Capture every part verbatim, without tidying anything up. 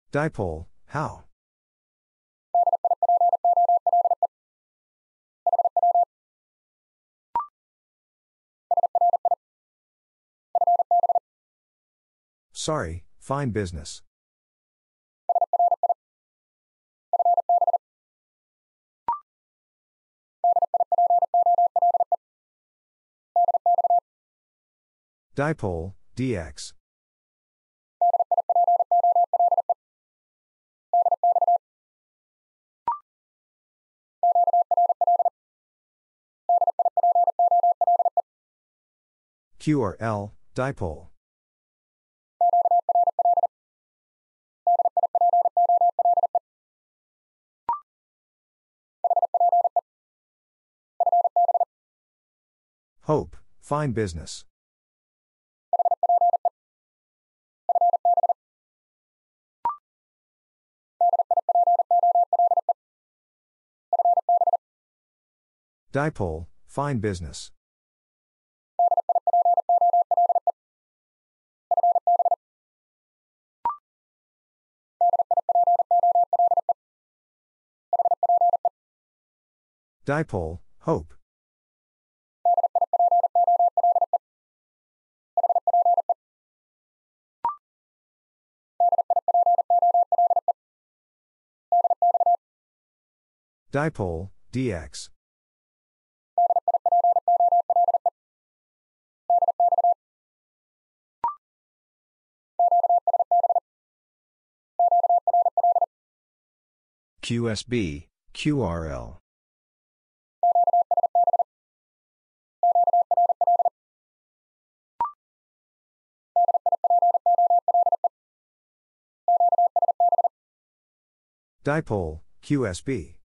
Dipole, how? Sorry, fine business. Dipole, dx. Q R L, dipole. Hope, fine business. Dipole, fine business. Dipole, hope. Dipole, dx. Q S B, Q R L. Dipole, Q S B.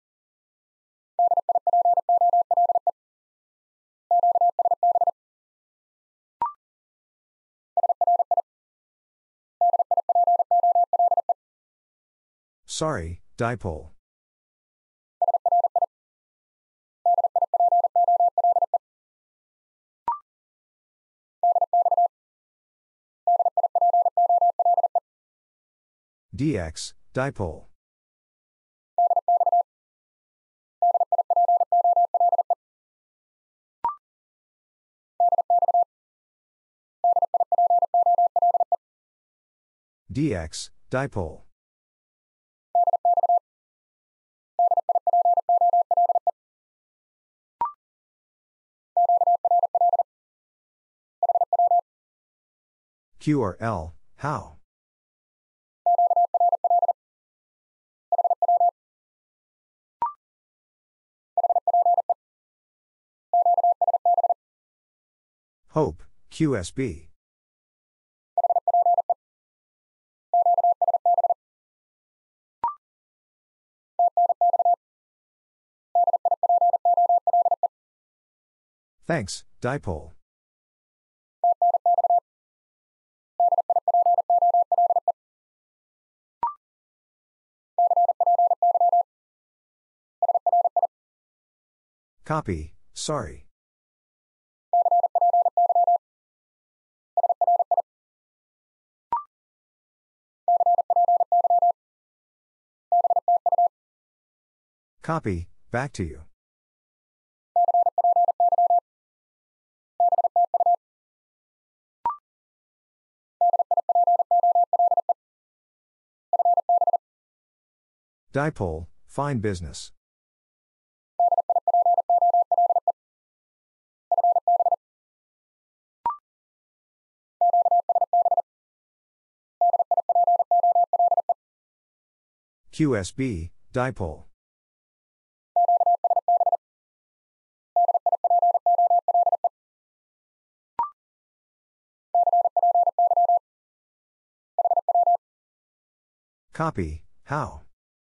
Sorry, dipole. Dx, dipole. Dx, dipole. Q R L, how? Hope, Q S B. Thanks, dipole. Copy, sorry. Copy, back to you. Dipole, fine business. Q S B, dipole. Copy, how?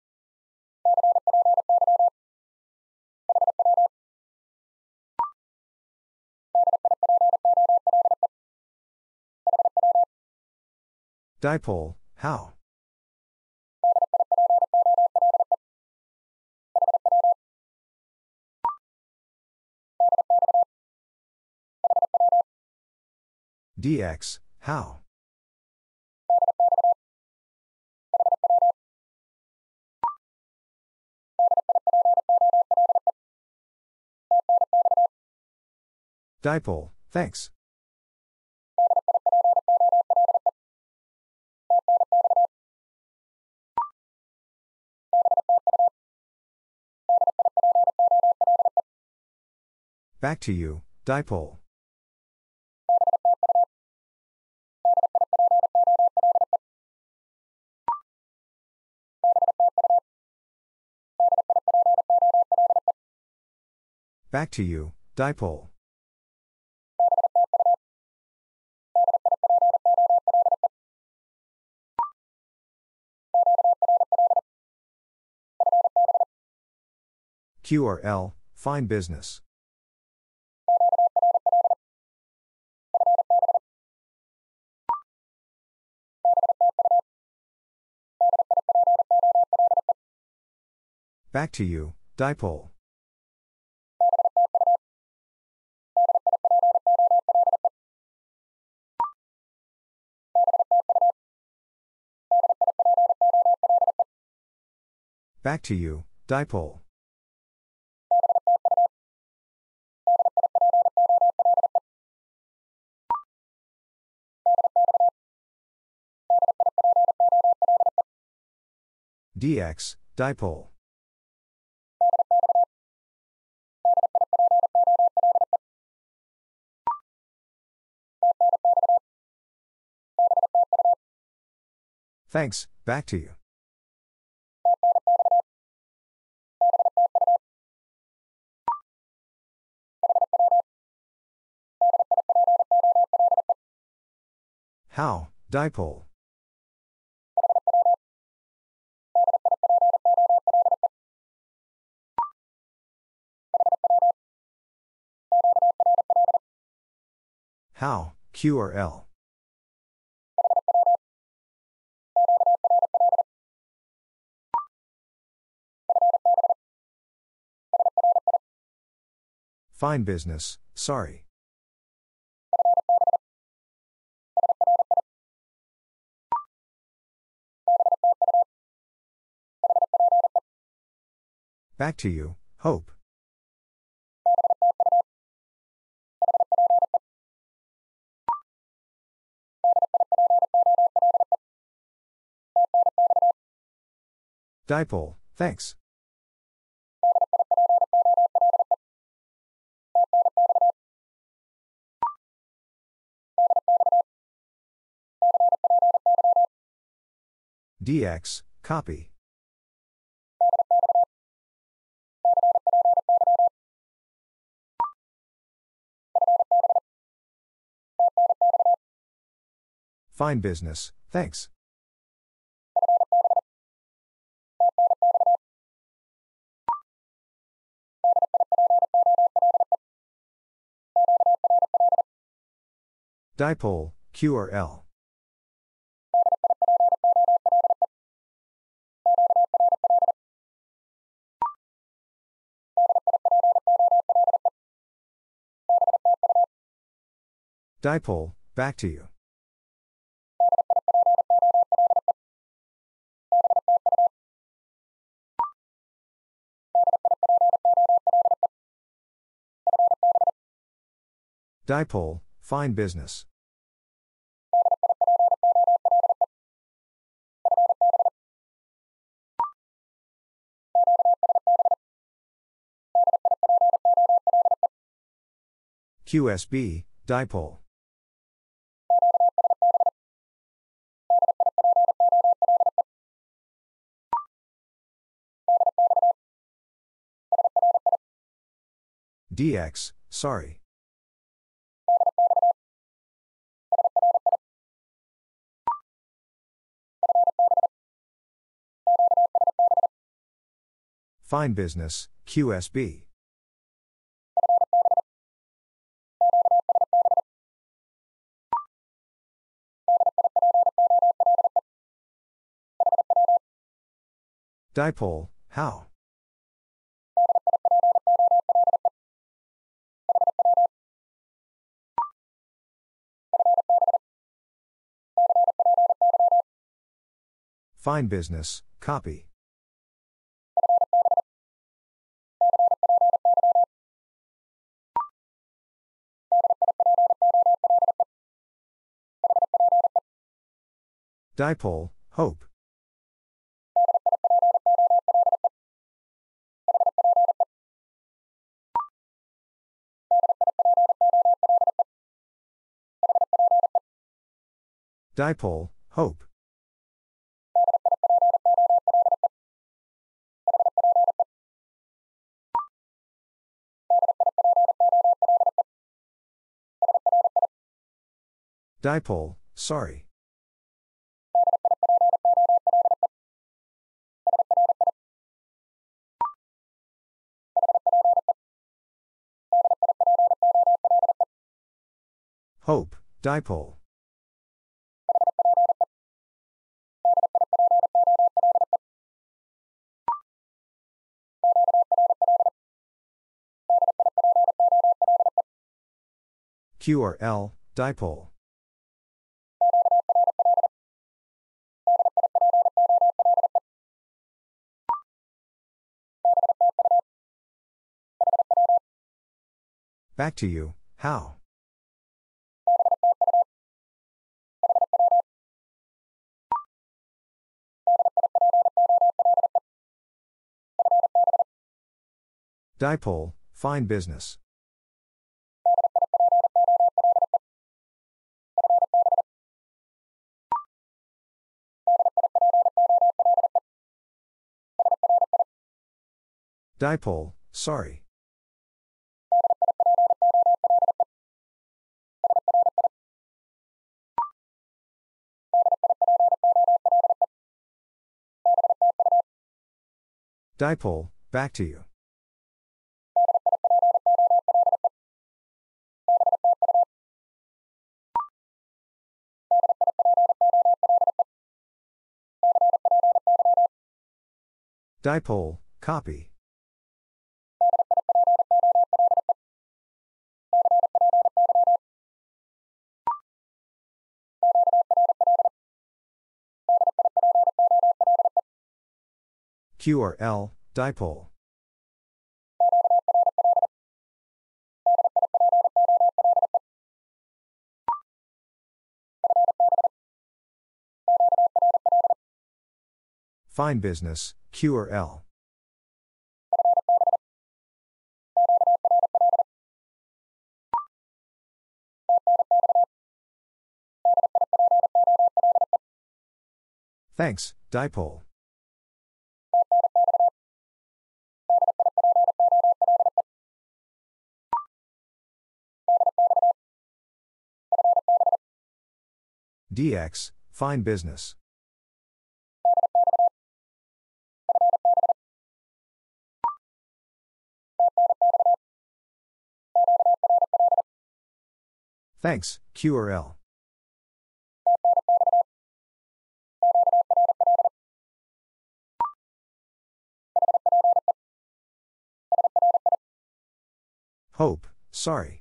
Dipole, how? Dx, how? Dipole, thanks. Back to you, dipole. Back to you, dipole. Q R L, fine business. Back to you, dipole. Back to you, dipole. D X, dipole. Thanks, back to you. How, dipole. How, Q R L. Fine business, sorry. Back to you, hope. Dipole, thanks. D X, copy. Fine business, thanks. Dipole, Q R L. Dipole, back to you. Dipole, fine business. Q S B, dipole. D X, sorry. Fine business, Q S B. Dipole, how? Fine business, copy. Dipole, hope. Dipole, hope. Dipole, sorry. Hope, dipole. Q R L, dipole. Back to you, how? Dipole, fine business. Dipole, sorry. Dipole, back to you. Dipole, copy. Q R L, dipole. Fine business, Q R L. Thanks, dipole. D X, fine business. Thanks, Q R L. Hope, sorry.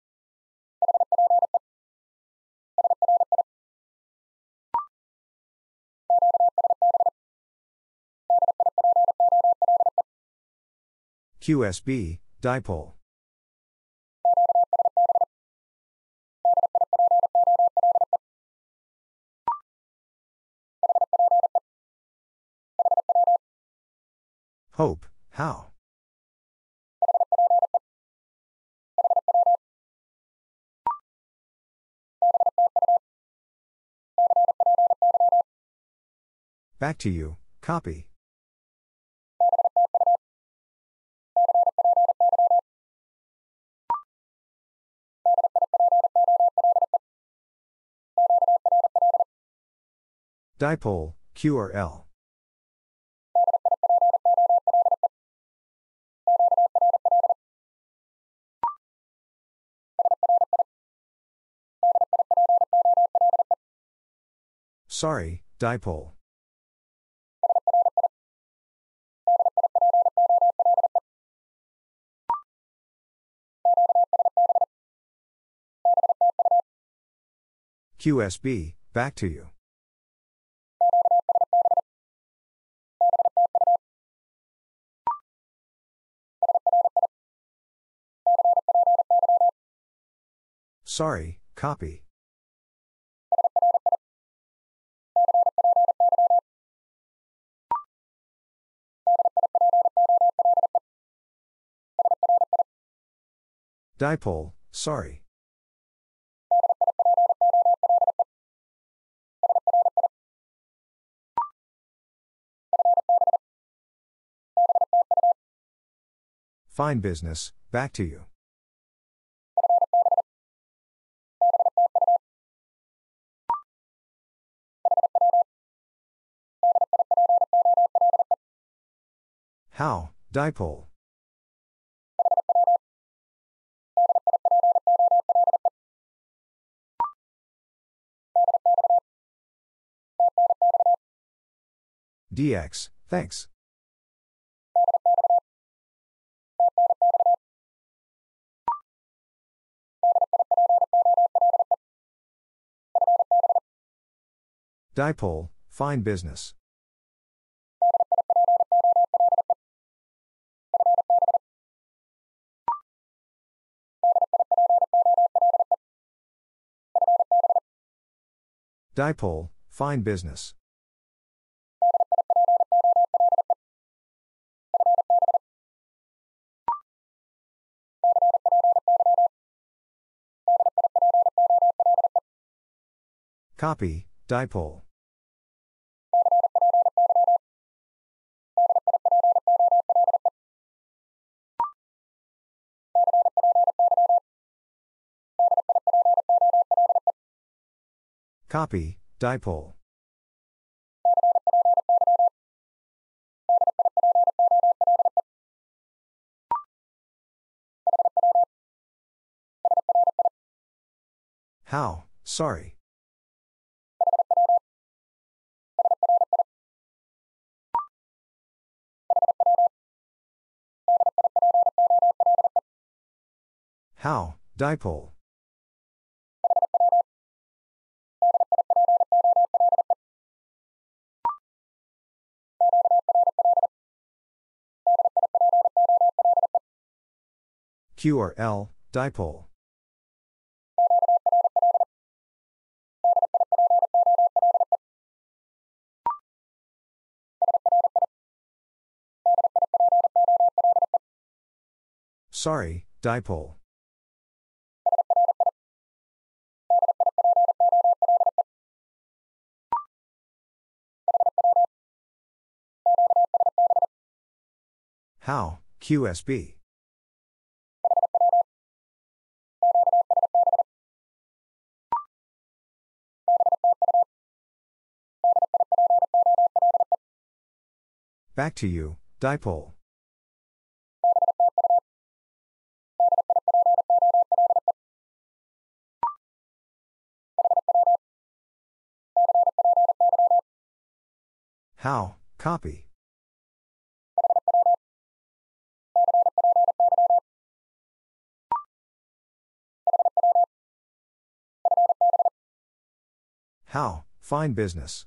Q S B, dipole. Hope, how? Back to you, copy. Dipole, Q R L. Sorry, dipole. Q S B, back to you. Sorry, copy. Dipole, sorry. Fine business, back to you. How, dipole. Dx, thanks. Dipole, fine business. Dipole, fine business. Copy, dipole. Copy, dipole. How, sorry. How, dipole. Q or L, dipole. Sorry, dipole. How, Q S B. Back to you, dipole. How, copy. How, fine business.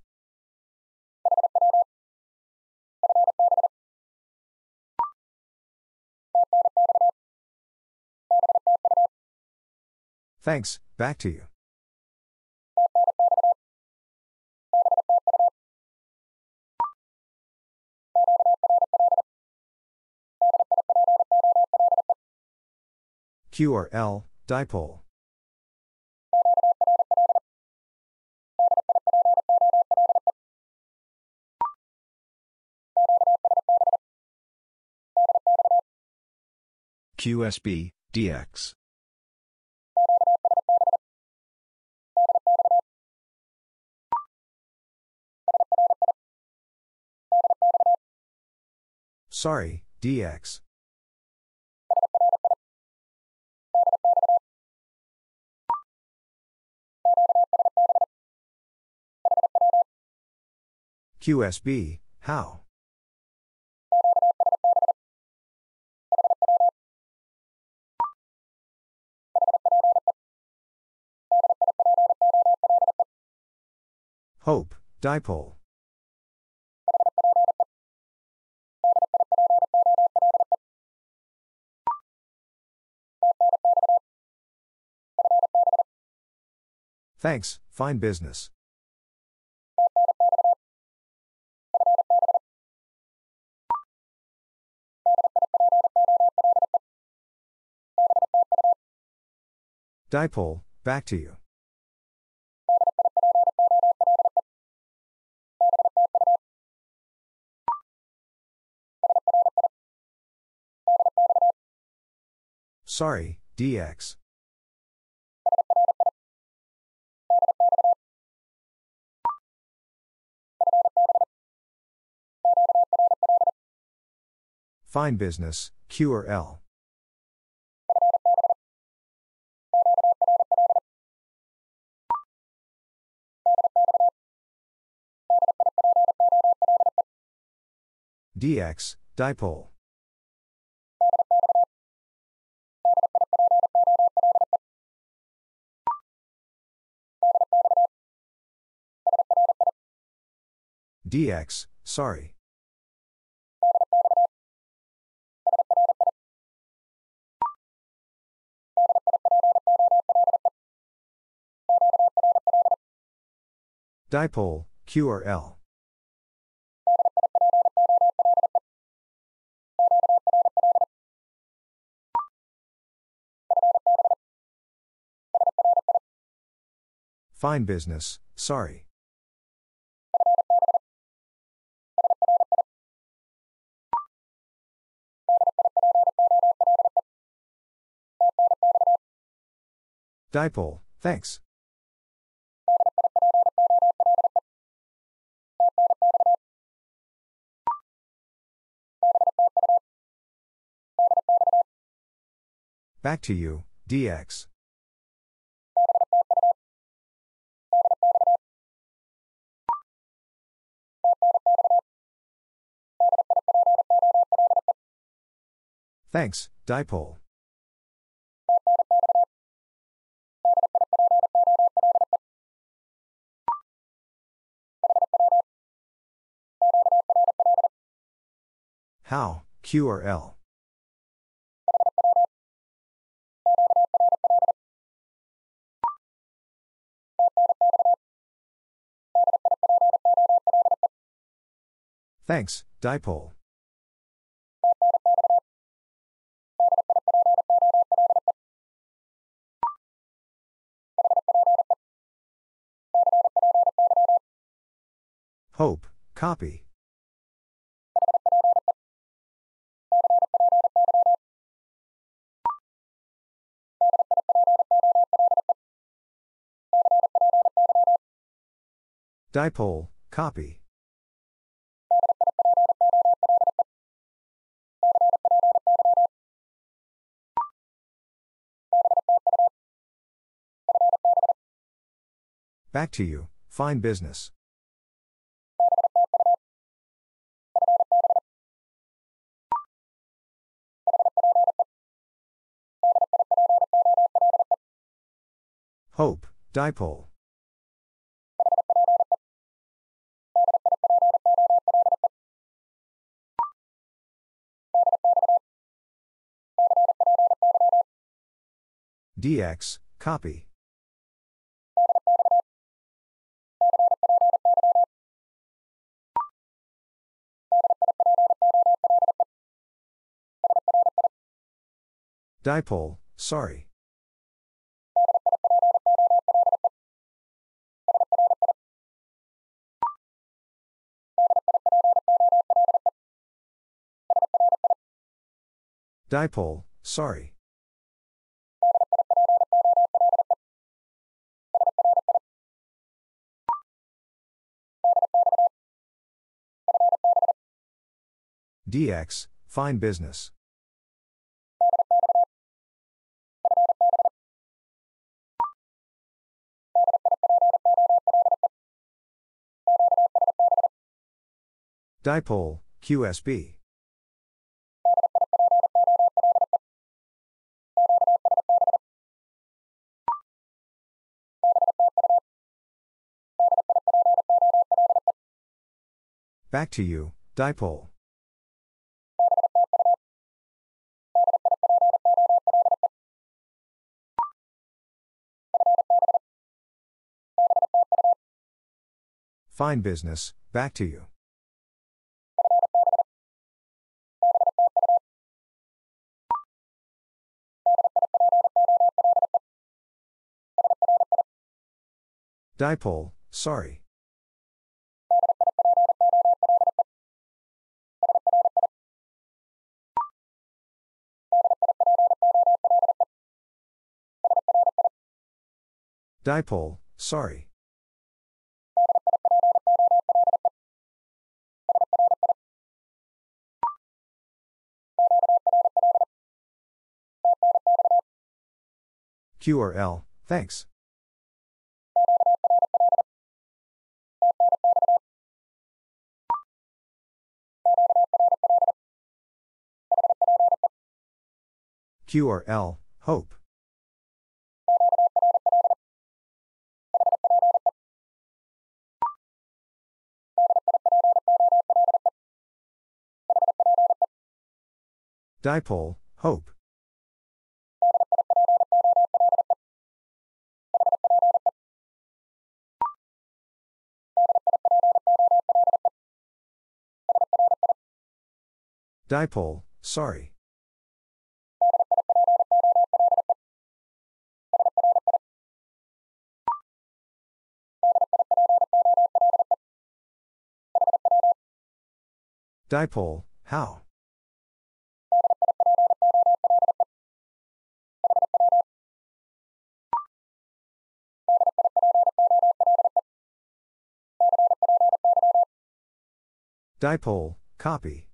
Thanks, back to you. Q or L, dipole. Q S B, D X. Sorry, D X. Q S B, how? Hope, dipole. Thanks, fine business. Dipole, back to you. Sorry, D X. Fine business, Q or L. D X, dipole. D X, sorry. Dipole, Q or L. Fine business, sorry. Dipole, thanks. Back to you, D X. Thanks, dipole. How, Q or L? Thanks, dipole. Hope, copy. Dipole, copy. Back to you, fine business. Hope, dipole. D X, copy. Dipole, sorry. Dipole, sorry. D X, fine business. Dipole, Q S B. Back to you, dipole. Fine business, back to you. Dipole, sorry. Dipole, sorry. Q R L, thanks. Q R L, hope. Dipole, hope. Dipole, sorry. Dipole, how? Dipole, copy.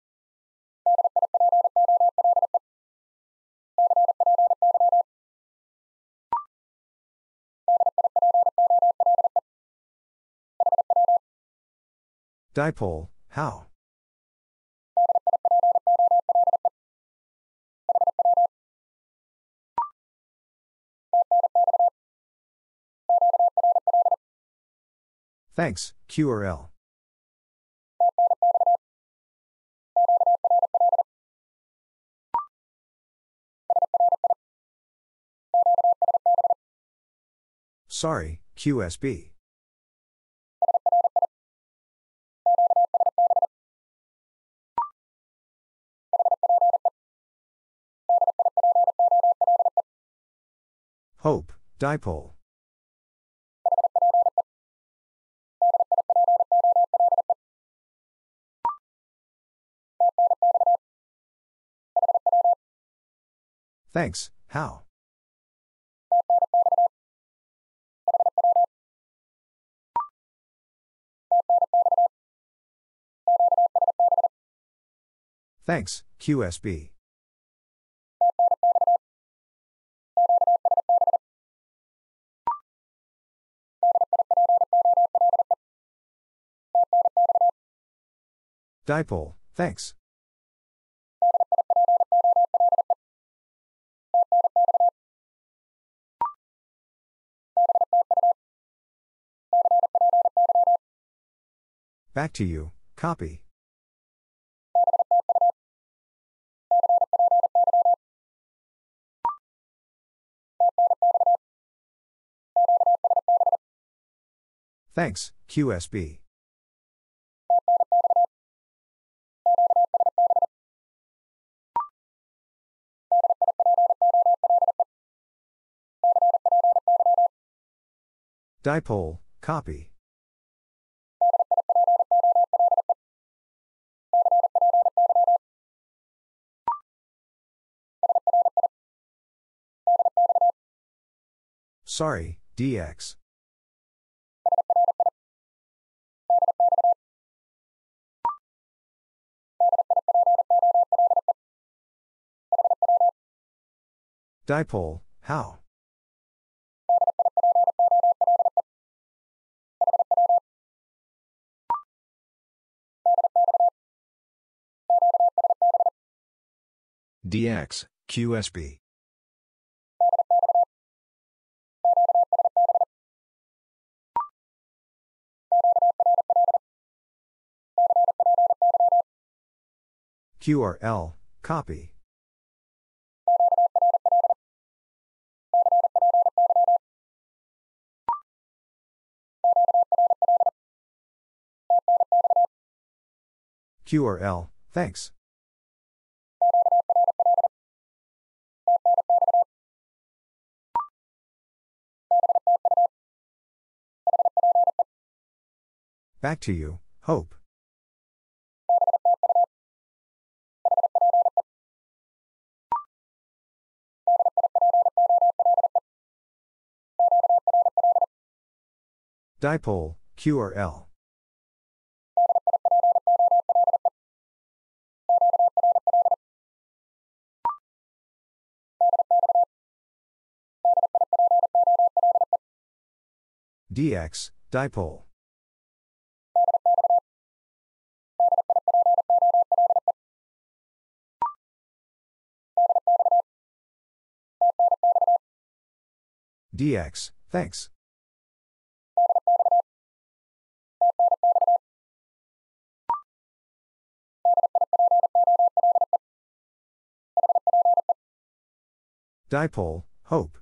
Dipole, how? Thanks, Q R L. Sorry, Q S B. Hope, dipole. Thanks, how? Thanks, Q S B. Dipole, thanks. Back to you, copy. Thanks, Q S B. Dipole, copy. Sorry, D X. Dipole, how? D X, Q S B. Q R L, copy. Q R L, thanks. Back to you, Hope. Dipole, Q or L. D X, dipole. D X, thanks. Dipole, Hope.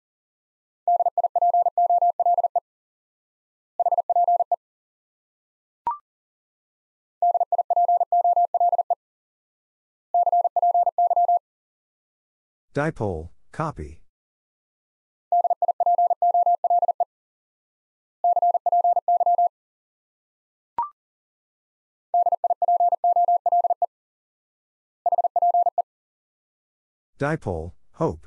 Dipole, copy. Dipole, Hope.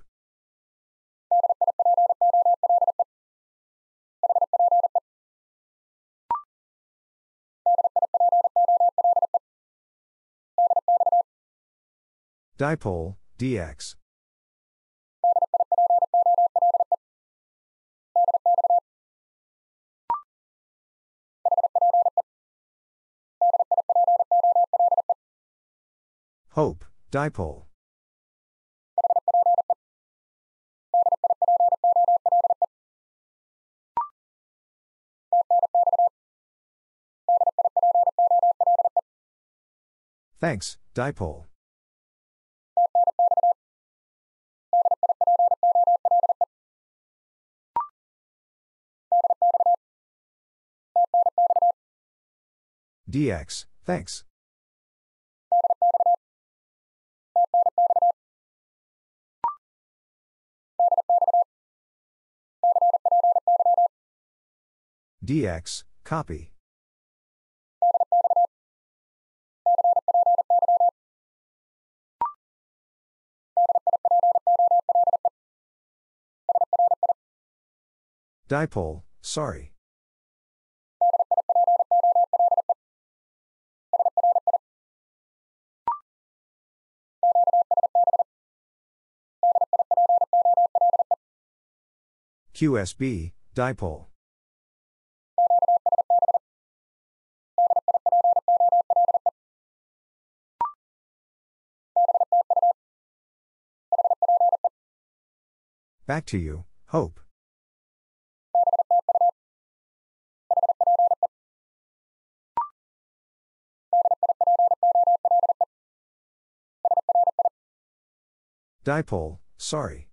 Dipole, D X. Hope, dipole. Thanks, dipole. D X, thanks. D X, copy. Dipole, sorry. Q S B, dipole. Back to you, Hope. Dipole, sorry.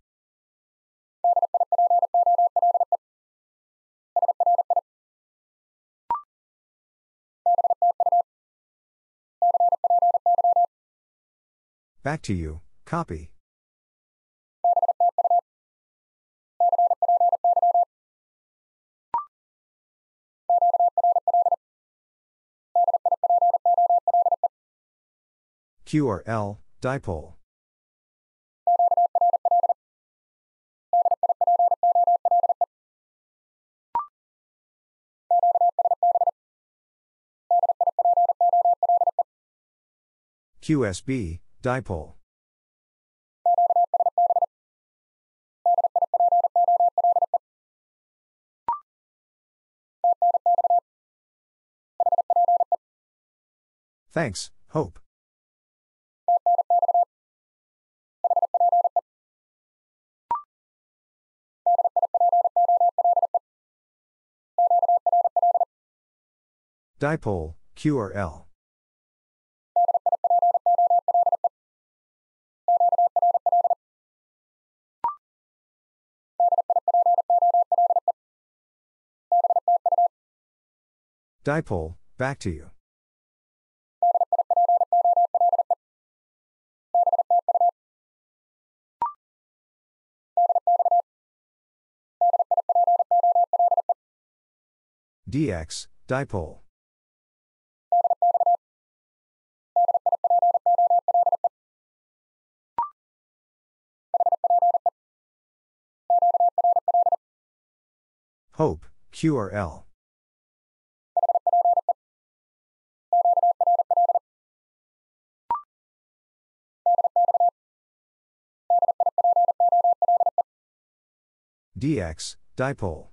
Back to you, copy. Q or L, dipole. Q S B, dipole. Thanks, Hope. Dipole, Q or L. Dipole, back to you. D X, dipole. Hope, Q or L. D X, dipole.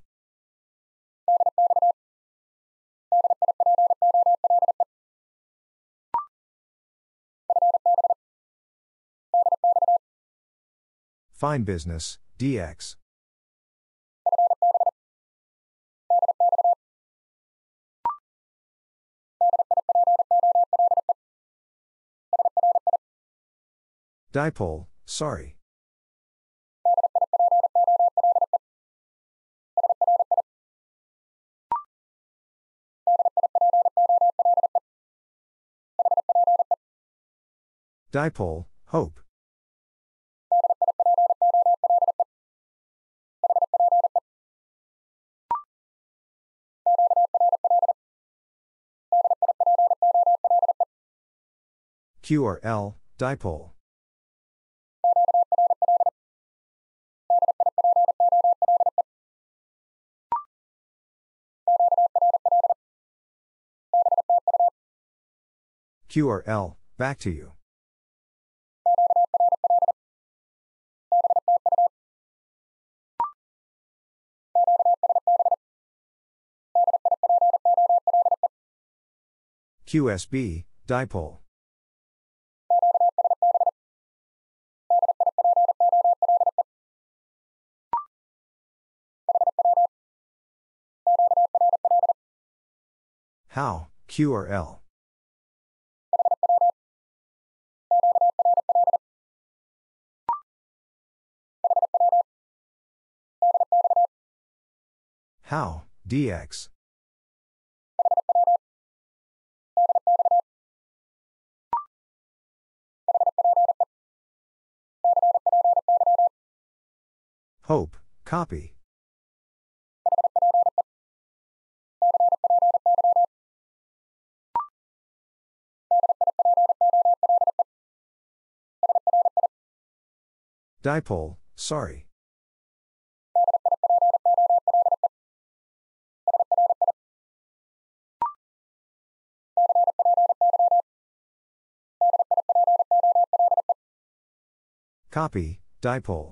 Fine business, D X. Dipole, sorry. Dipole, hope. Q or L, dipole. Q or L, back to you. Q S B, dipole. How, Q or L. How, D X. Hope, copy. Dipole, sorry. Copy, dipole.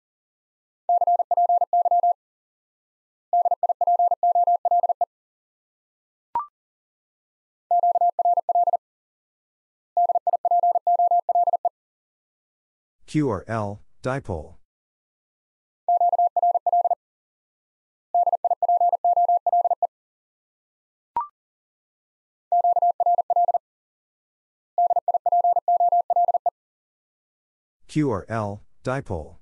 Q or L, dipole. Q or L, dipole.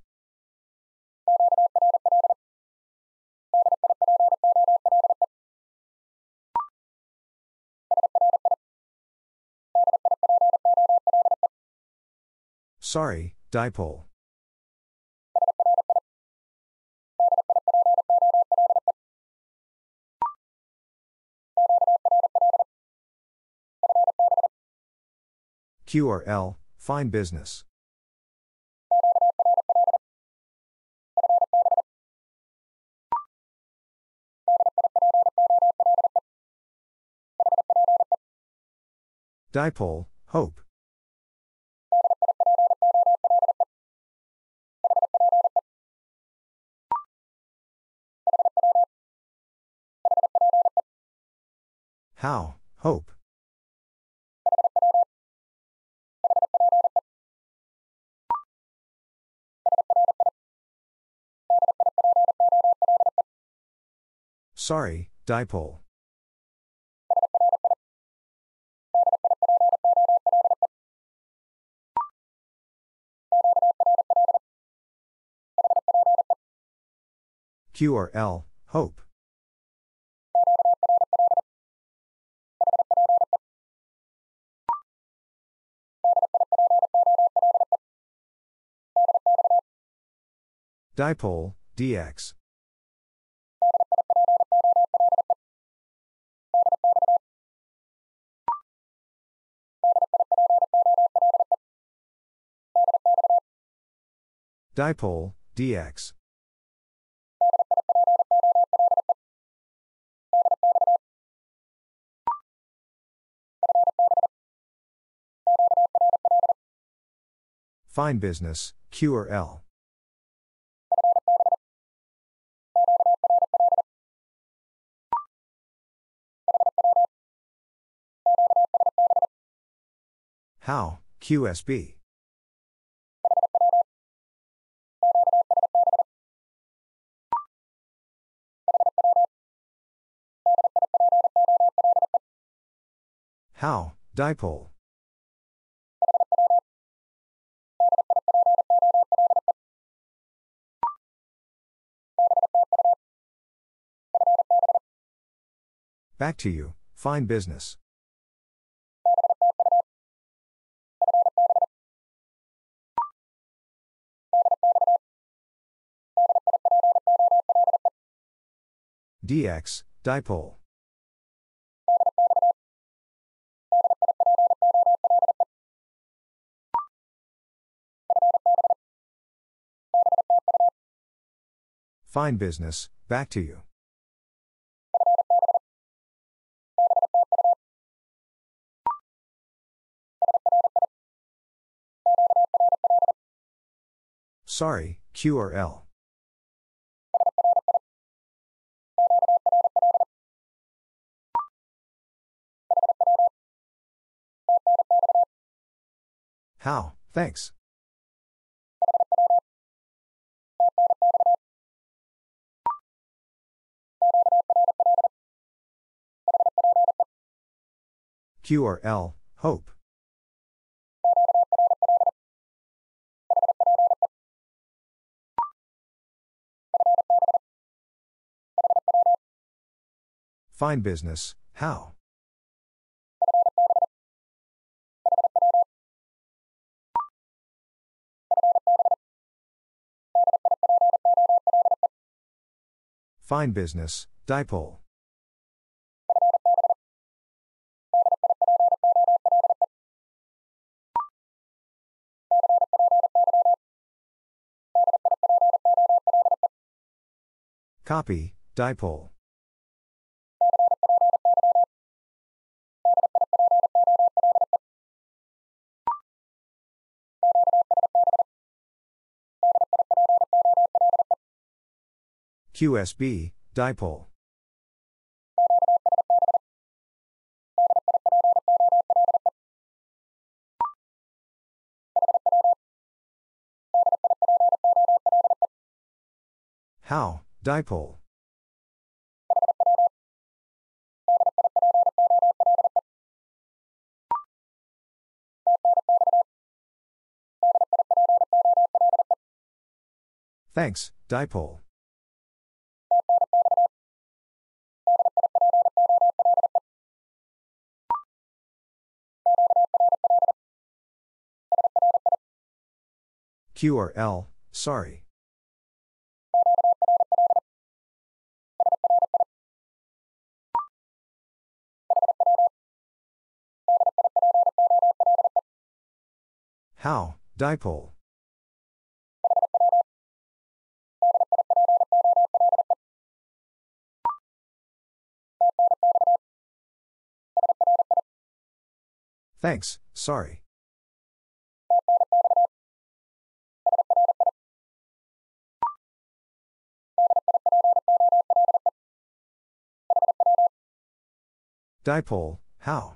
Sorry, dipole. Q or L, fine business. Dipole, hope. How, hope. Sorry, dipole. Q or L, hope. Dipole, D X. Dipole, D X. Fine business, Q or L. How, Q S B. How, dipole. Back to you, fine business. D X, dipole. Fine business, back to you. Sorry, Q or L. How, thanks. Q or L, hope. Fine business, how? Fine business, dipole. Copy, dipole. Q S B, dipole. How, dipole. Thanks, dipole. Q or L, sorry. How, dipole. Thanks, sorry. Dipole, how?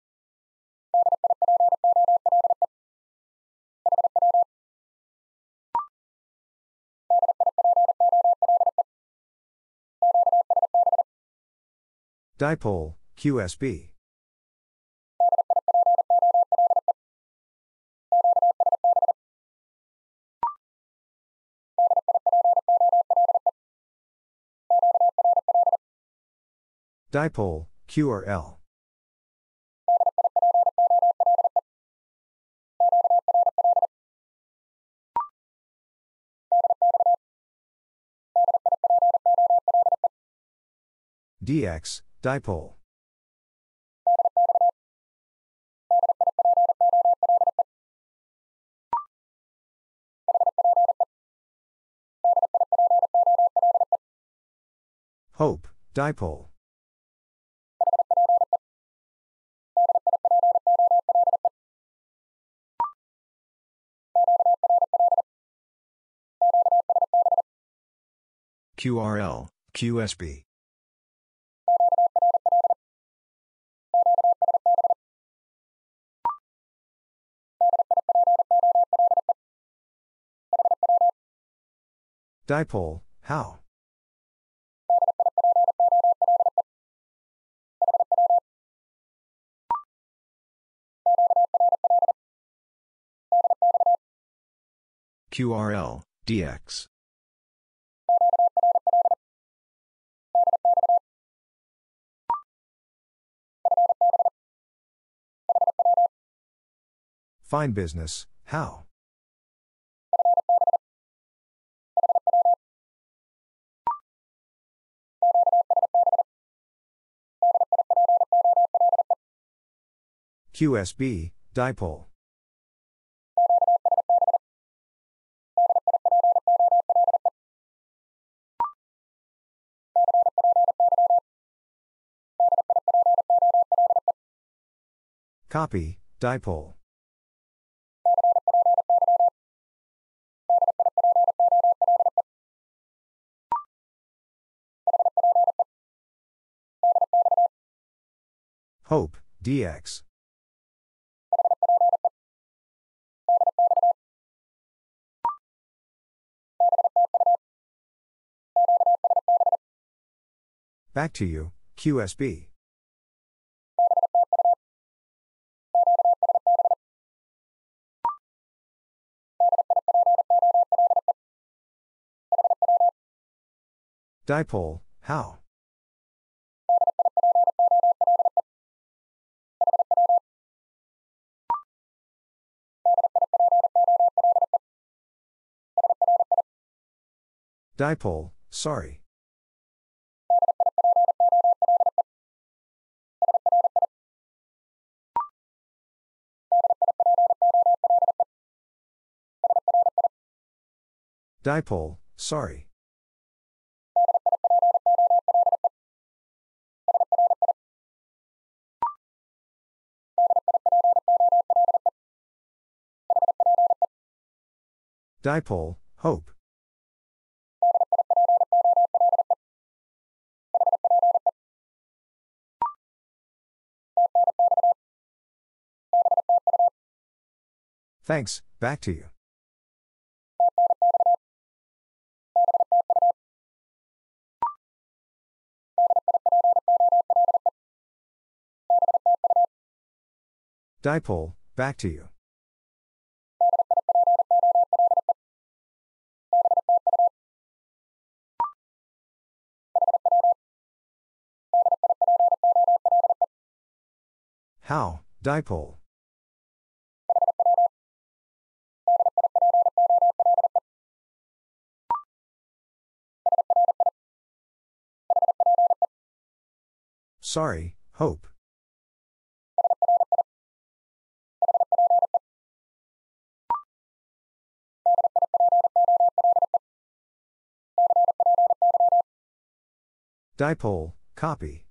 Dipole, Q S B. Dipole, Q or L. D X, dipole. Hope, dipole. Q R L, Q S B. Dipole, how? Q R L, D X. Fine business, how? Q S B, dipole. Copy, dipole. Hope, D X. Back to you, Q S B. Dipole, how? Dipole, sorry. Dipole, sorry. Dipole, hope. Thanks, back to you. Dipole, back to you. How, dipole. Sorry, hope. Dipole, copy.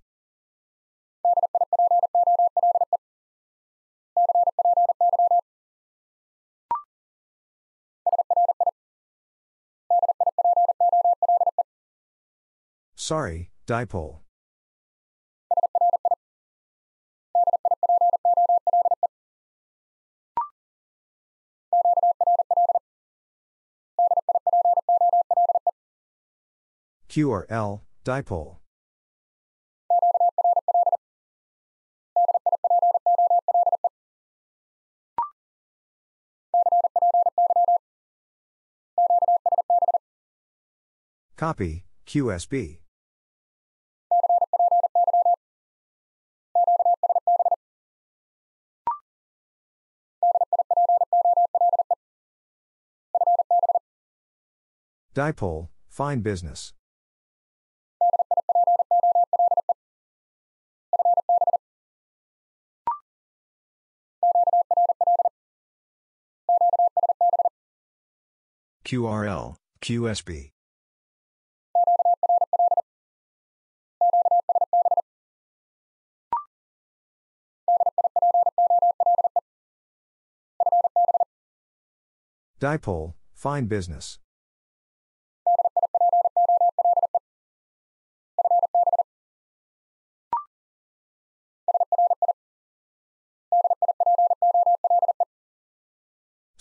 Sorry, dipole. Q R L, dipole. Copy, Q S B. Dipole, fine business. Q R L, Q S B. Dipole, fine business.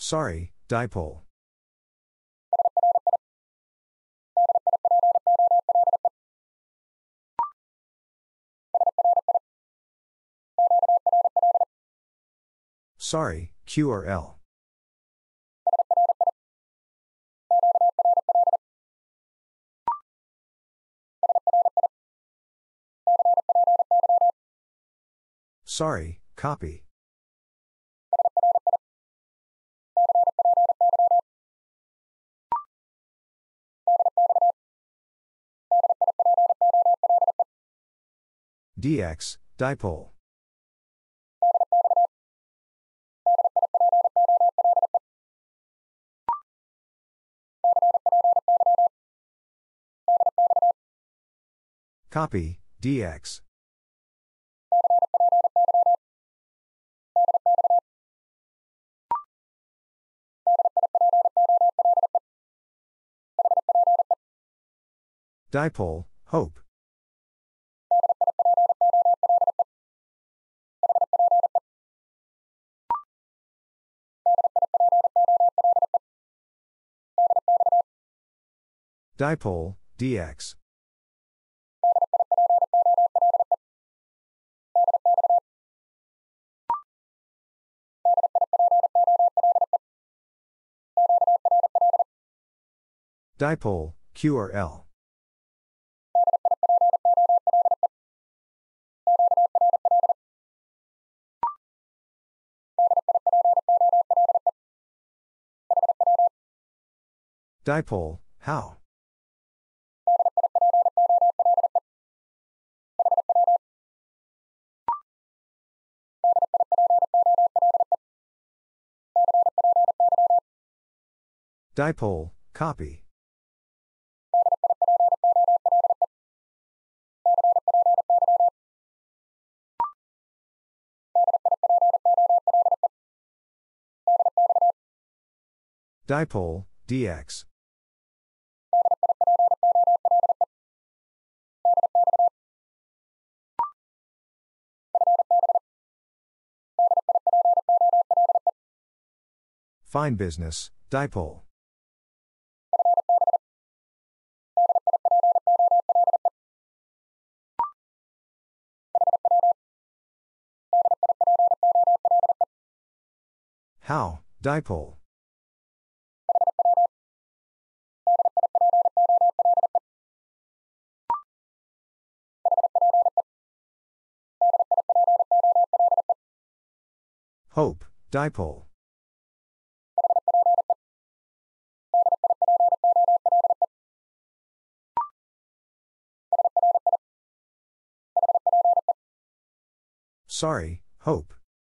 Sorry, dipole. Sorry, Q or L. Sorry, copy. D X, dipole. Copy, D X. Dipole, hope. Dipole, D X. Dipole, Q or L. Dipole, how? Dipole, copy. Dipole, D X. Fine business, dipole. How, dipole. Hope, dipole. Sorry, hope.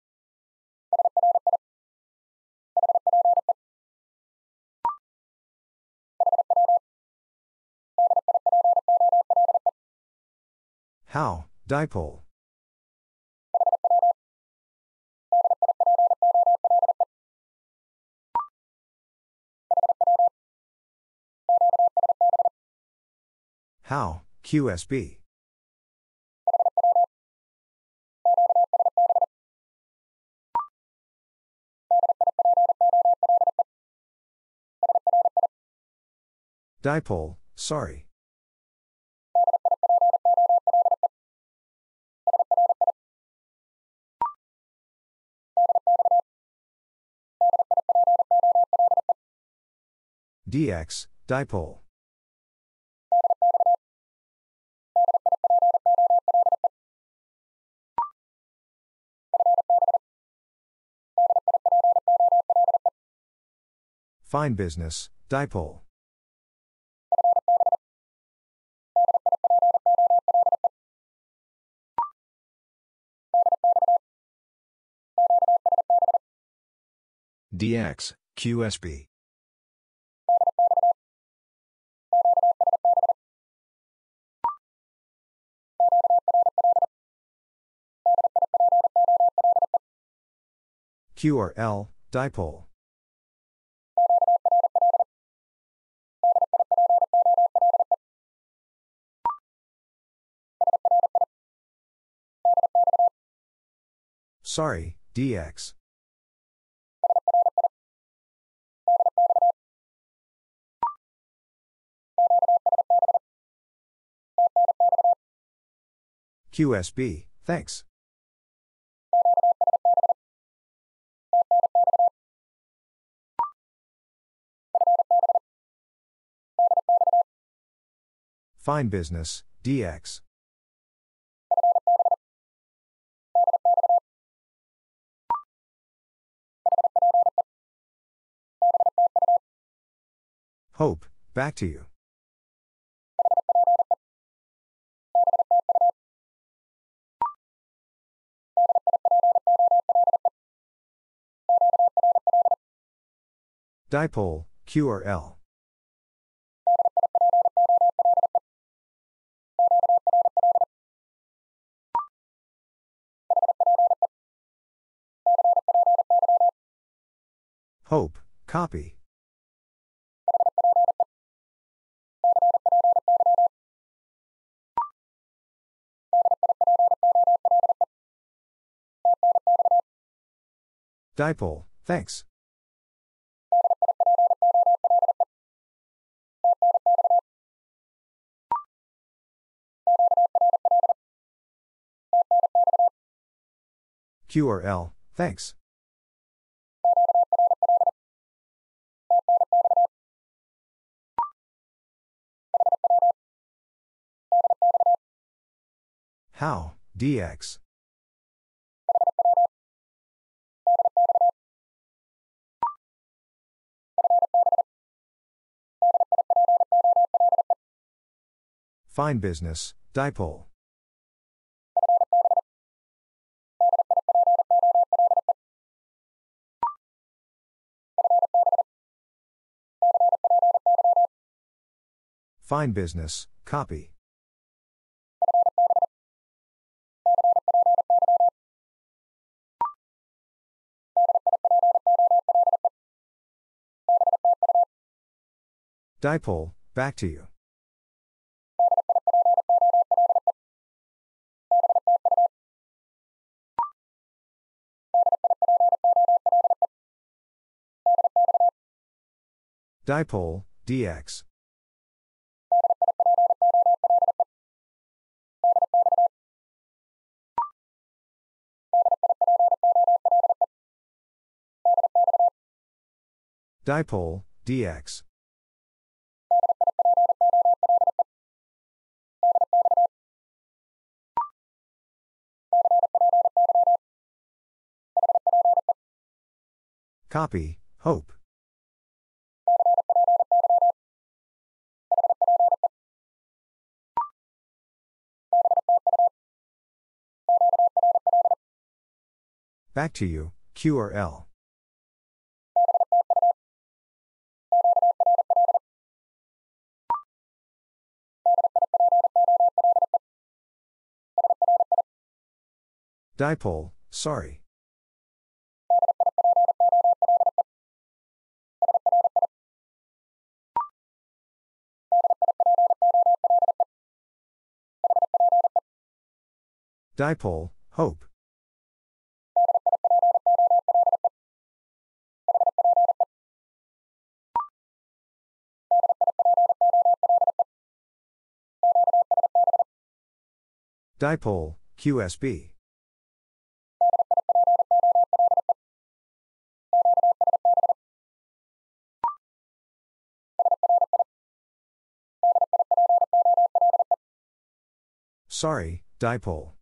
How, dipole. How, Q S B. Dipole, sorry. D X, dipole. Fine business, dipole. D X, Q S B. Q or L, dipole. Sorry, D X. Q S B, thanks. Fine business, D X. Hope, back to you. Dipole, Q or L. Hope, copy. Dipole, thanks. Q or L, thanks. How, D X. Fine business, dipole. Fine business, copy. Dipole, back to you. Dipole, D X. Dipole, D X. Copy, hope. Back to you, Q or L. Dipole, sorry. Dipole, hope. Dipole, Q S B. Sorry, dipole.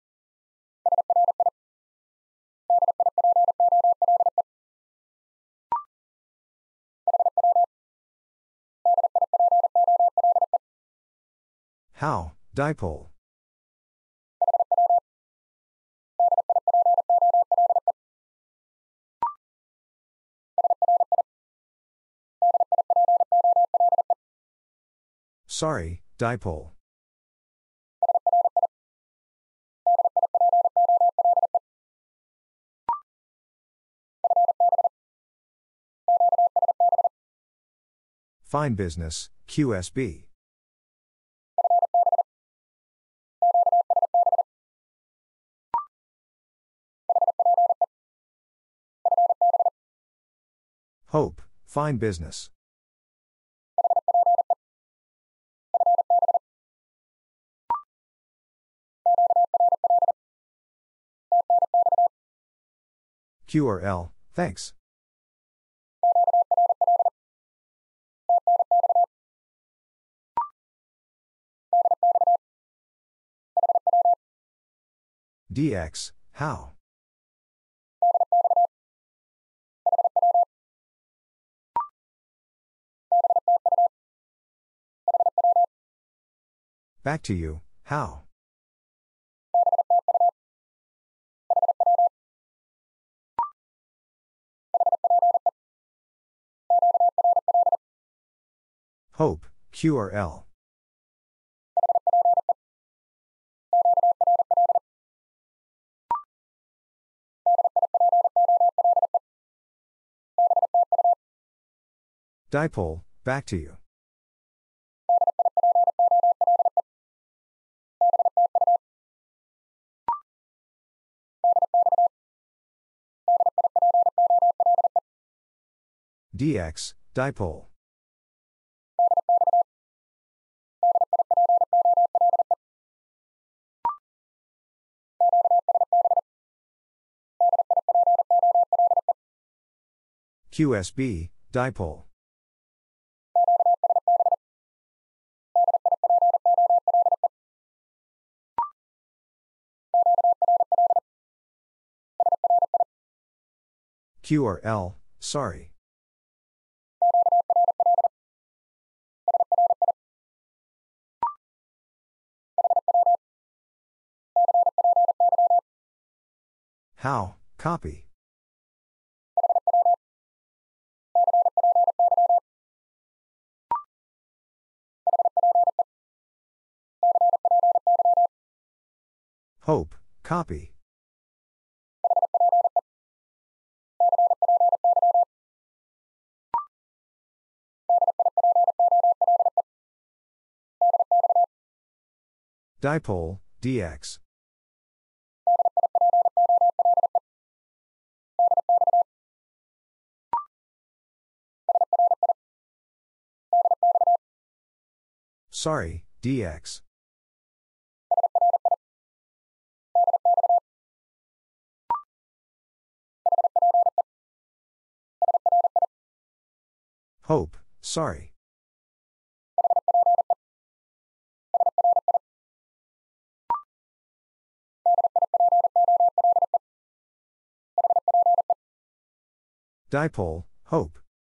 How, dipole. Sorry, dipole. Fine business, Q S B. Hope, fine business. Q or L, thanks. D X, how? Back to you, how? Hope, Q or L. Dipole, back to you. D X, dipole. Q S B, dipole. Q or L, sorry. How, copy. Hope, copy. Dipole, D X. Sorry, D X. Hope, sorry. Dipole, hope.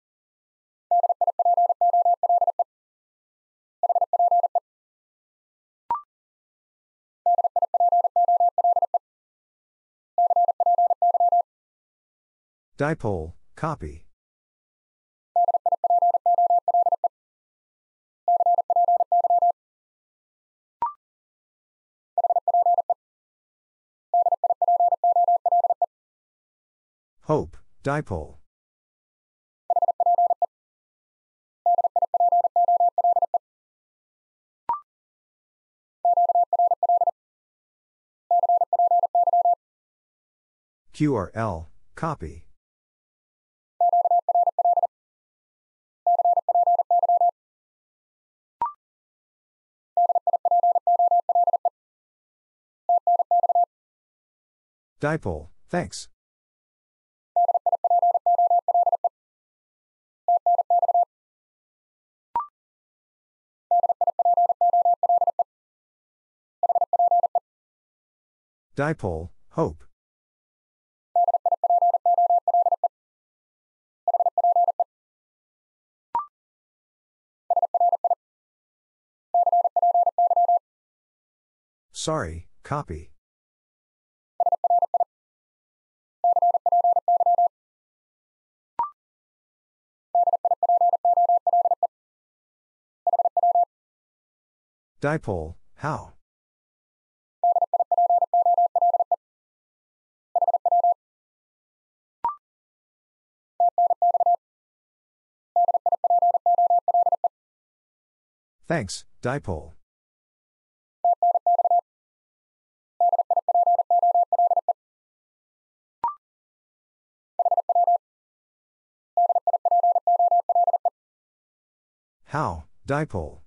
Dipole, copy. Hope, dipole. Q or L, copy. Dipole, thanks. Dipole, hope. Sorry, copy. Dipole, how? Thanks, dipole. How, dipole.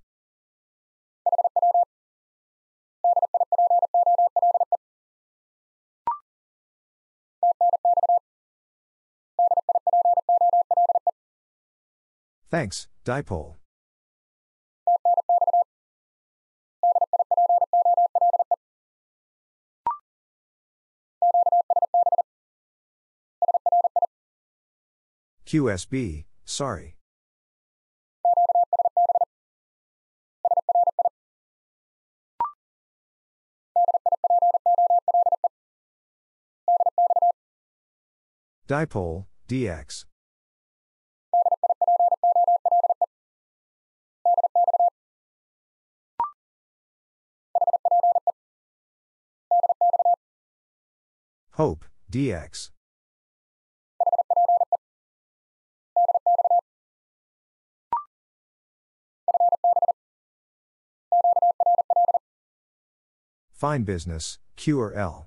Thanks, dipole. Q S B, sorry. Dipole, D X. Hope, D X. Fine business, Q or L.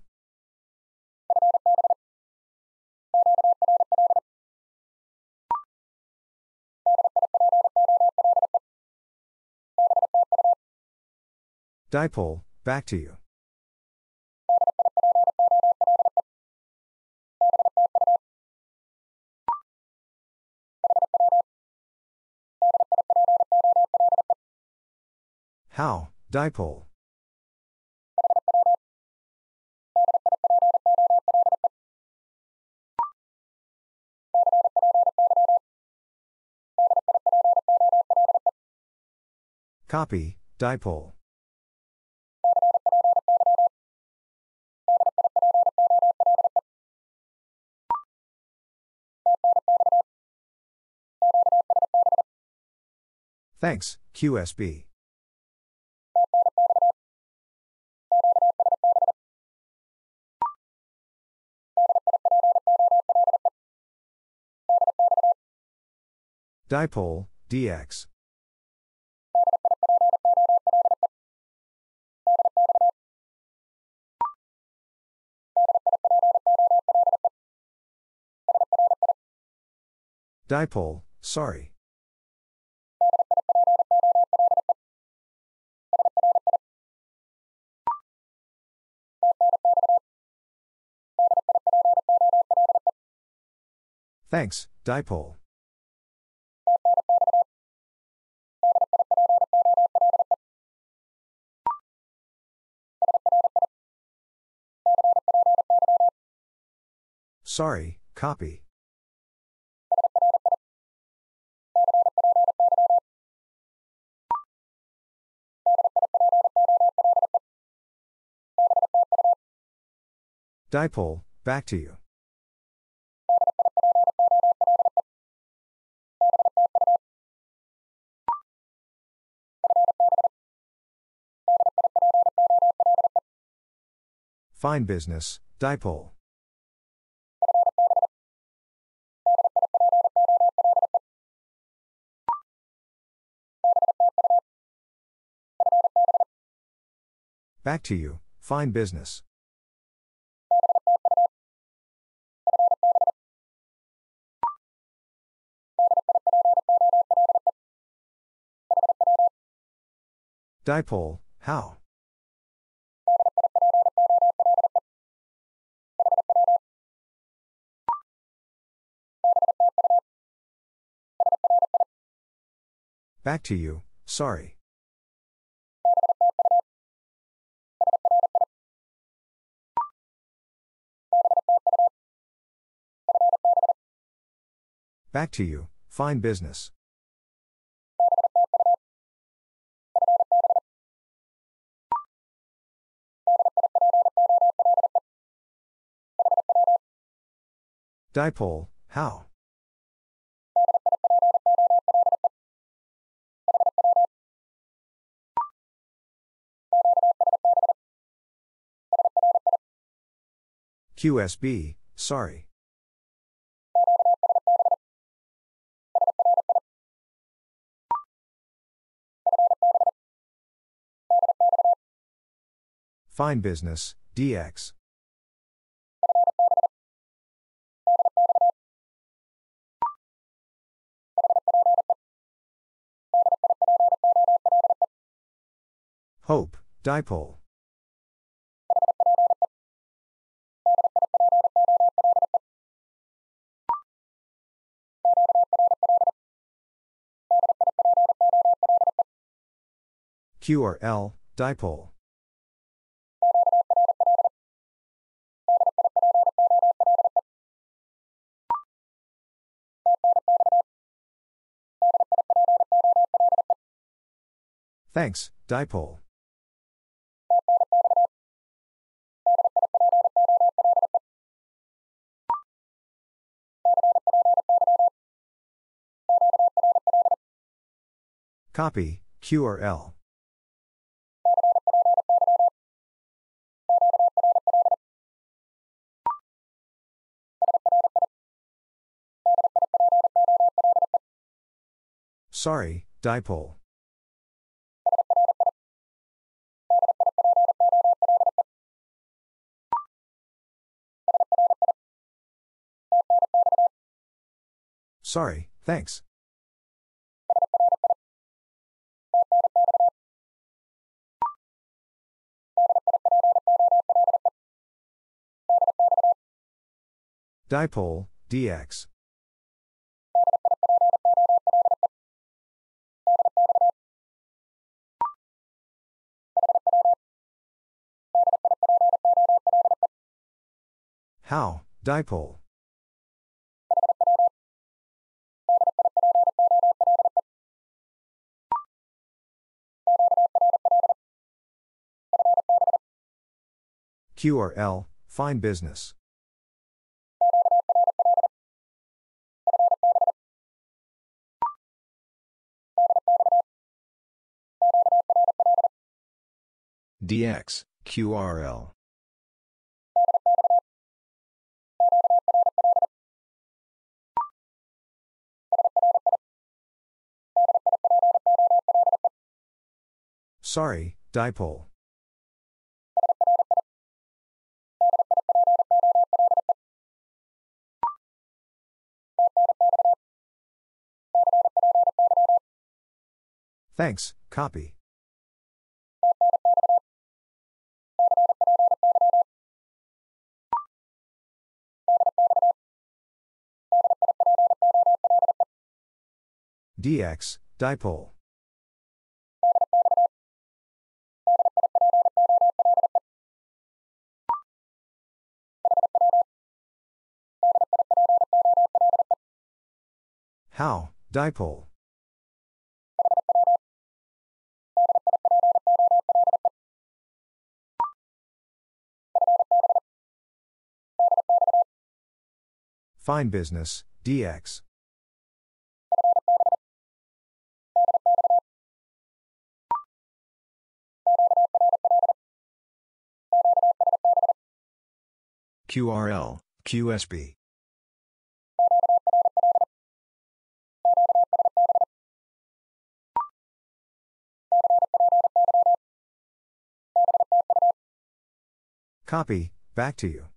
Dipole, back to you. How, dipole. Copy, dipole. Thanks, Q S B. Dipole, D X. Dipole, sorry. Thanks, dipole. Sorry, copy. Dipole, back to you. Fine business, dipole. Back to you, fine business. Dipole, how? Back to you, sorry. Back to you, fine business. Dipole, how? Q S B, sorry. Fine business, D X. Hope, dipole. Q R L, dipole. Thanks, dipole. Copy, Q R L. Sorry, dipole. Sorry, thanks. Dipole, D X. How, dipole. Q R L, fine business. D X, Q R L. Sorry, dipole. Thanks, copy. D X, dipole. How, dipole. Fine business, D X. Q R L, Q S B. Copy, back to you.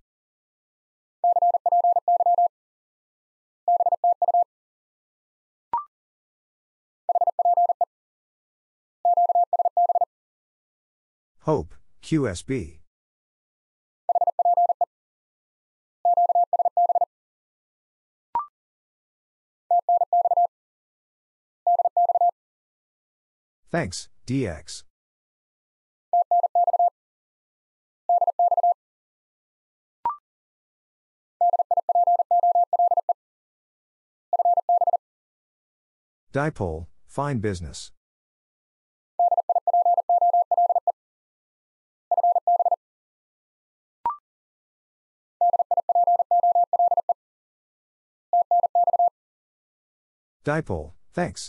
Hope, Q S B. Thanks, D X. Dipole, fine business. Dipole, thanks.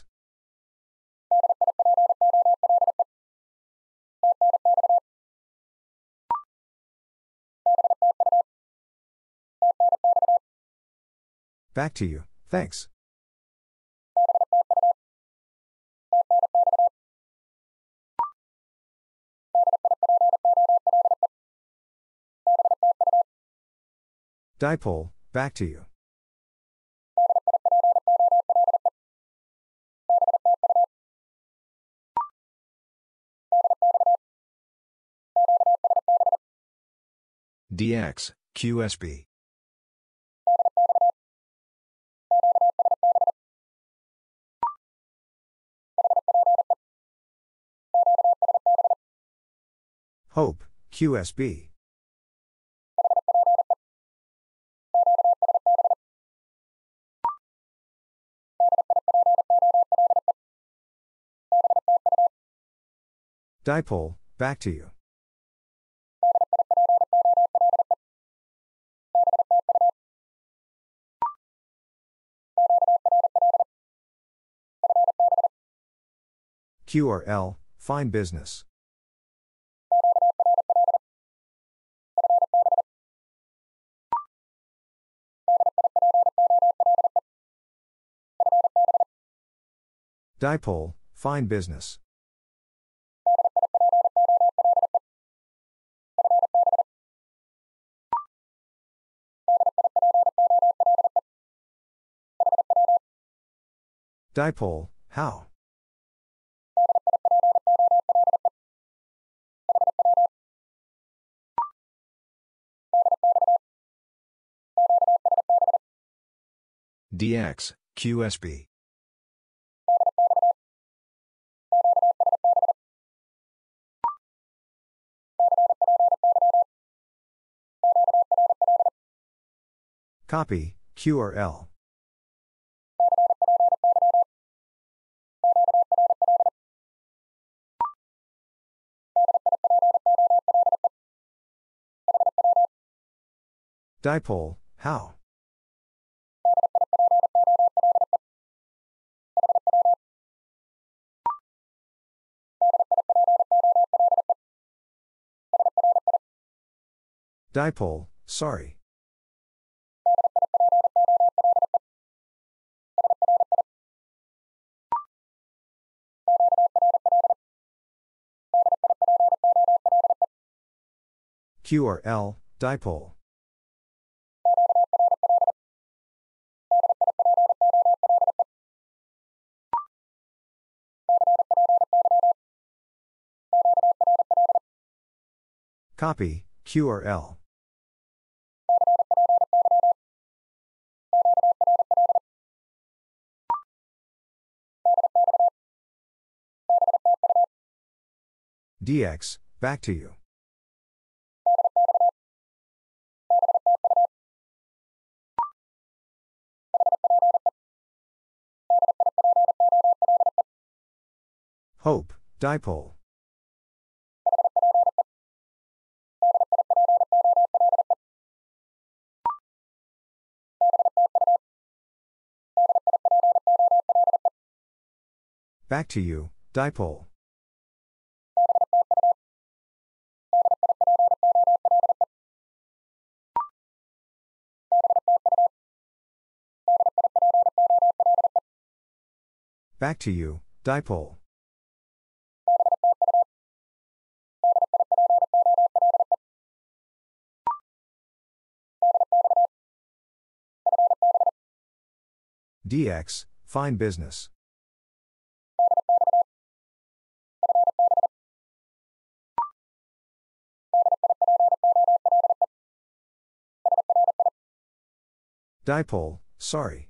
Back to you, thanks. Dipole, back to you. D X, Q S B. Hope, Q S B. Dipole, back to you. Q R L, fine business. Dipole, fine business. Dipole, how? D X, Q S B. Copy, Q R L. Dipole, how? Dipole, sorry. Q R L, dipole. Copy, Q R L. D X, back to you. Hope, dipole. Back to you, dipole. Back to you, dipole. D X, fine business. Dipole, sorry.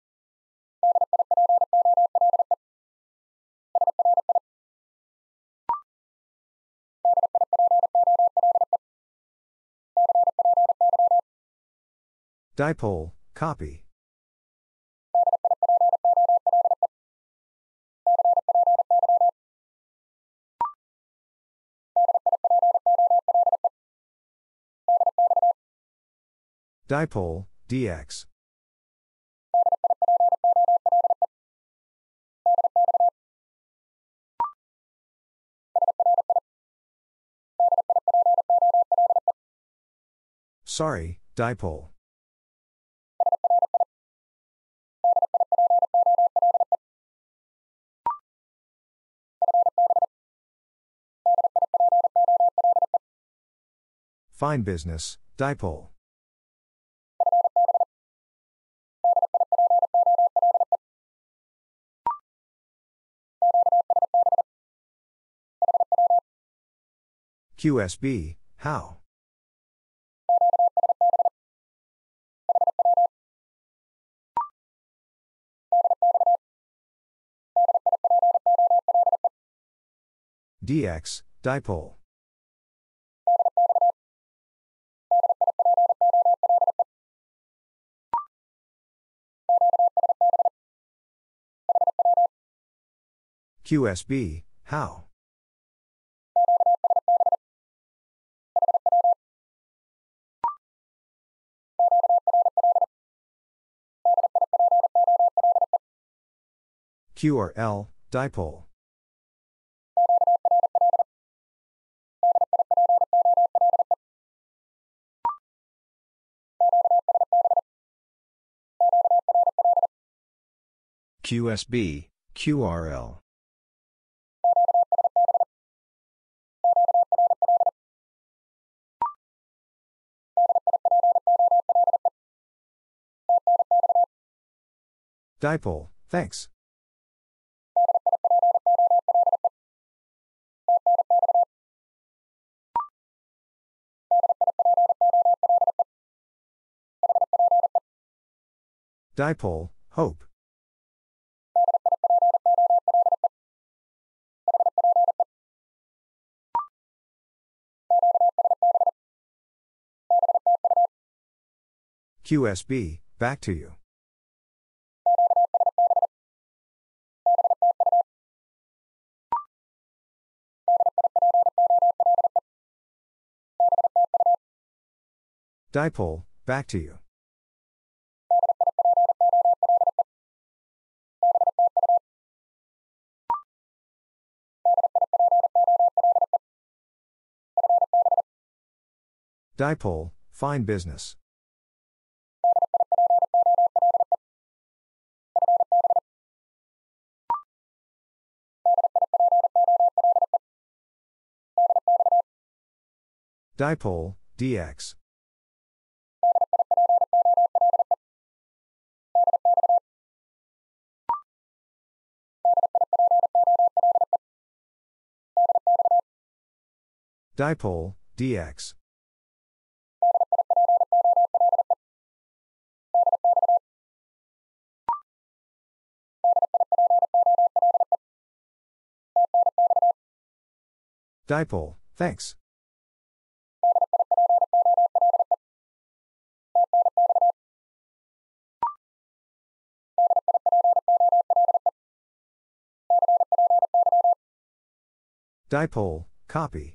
Dipole, copy. Dipole, D X. Sorry, dipole. Fine business, dipole. Q S B, how? D X, dipole. Q S B, how? Q R L, dipole. Q S B, Q R L. Dipole, thanks. Dipole, hope. Q S B, back to you. Dipole, back to you. Dipole, fine business. Dipole, D X. Dipole, D X. Dipole, thanks. Dipole, copy.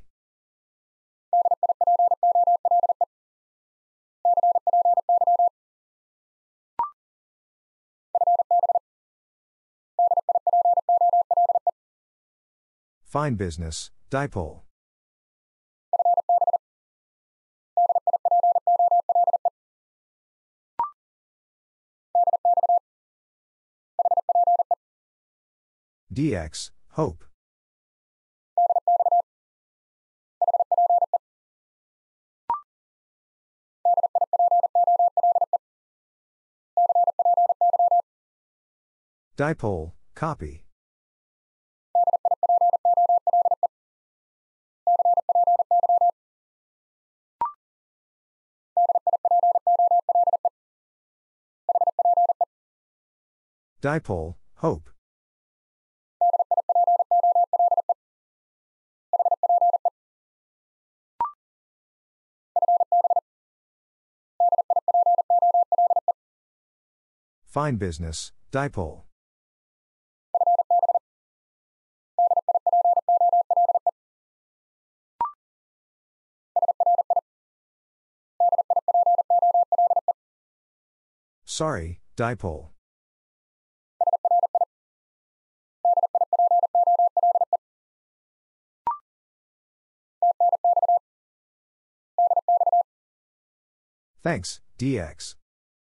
Fine business, dipole. D X, hope. Dipole, copy. Dipole, hope. Fine business, dipole. Sorry, dipole. Thanks, D X.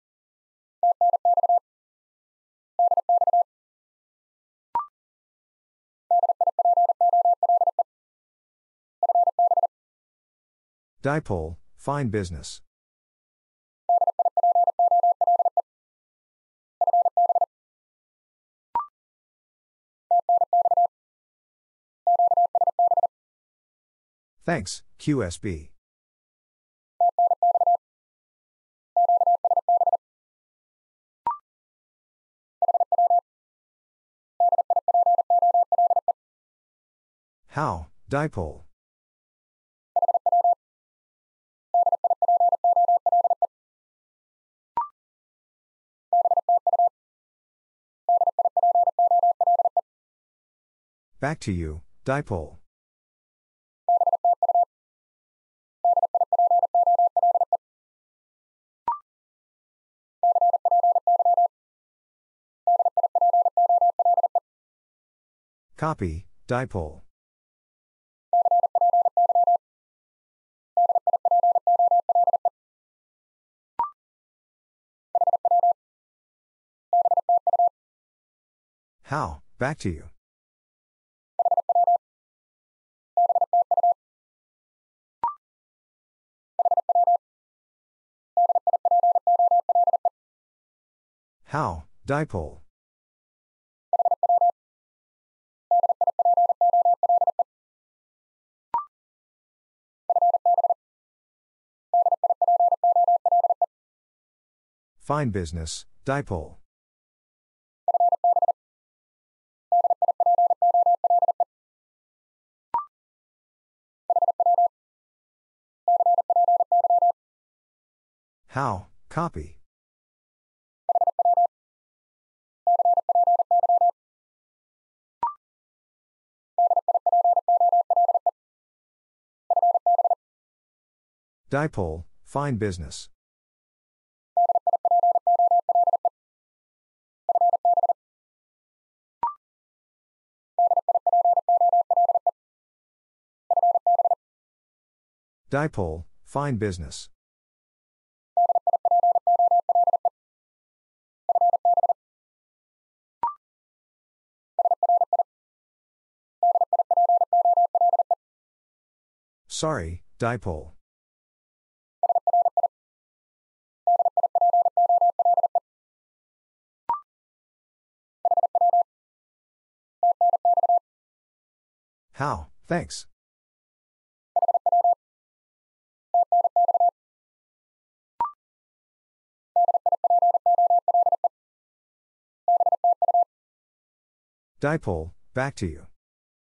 Dipole, fine business. Thanks, Q S B. How, dipole. back to you, dipole. Copy, dipole. How, back to you. How, dipole. Fine business, dipole. How, copy. Dipole, fine business. Dipole, fine business. Sorry, dipole. How, thanks. Dipole, back to you.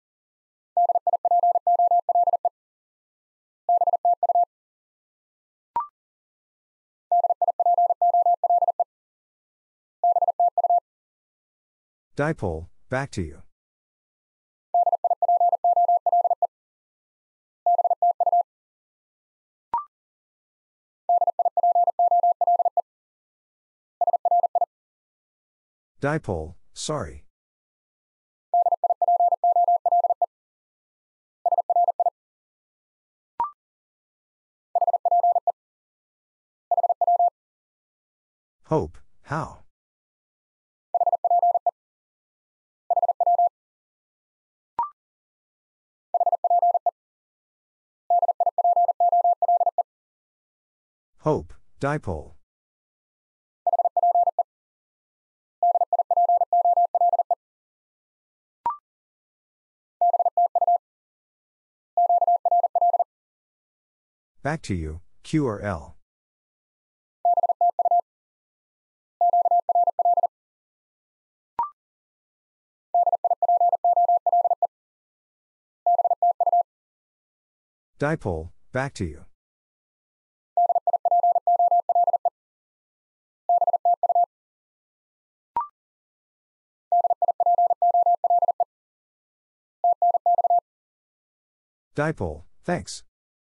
Dipole, back to you. Dipole, sorry. Hope, how? Hope, dipole. Back to you, Q or L. Dipole, back to you. Dipole, thanks.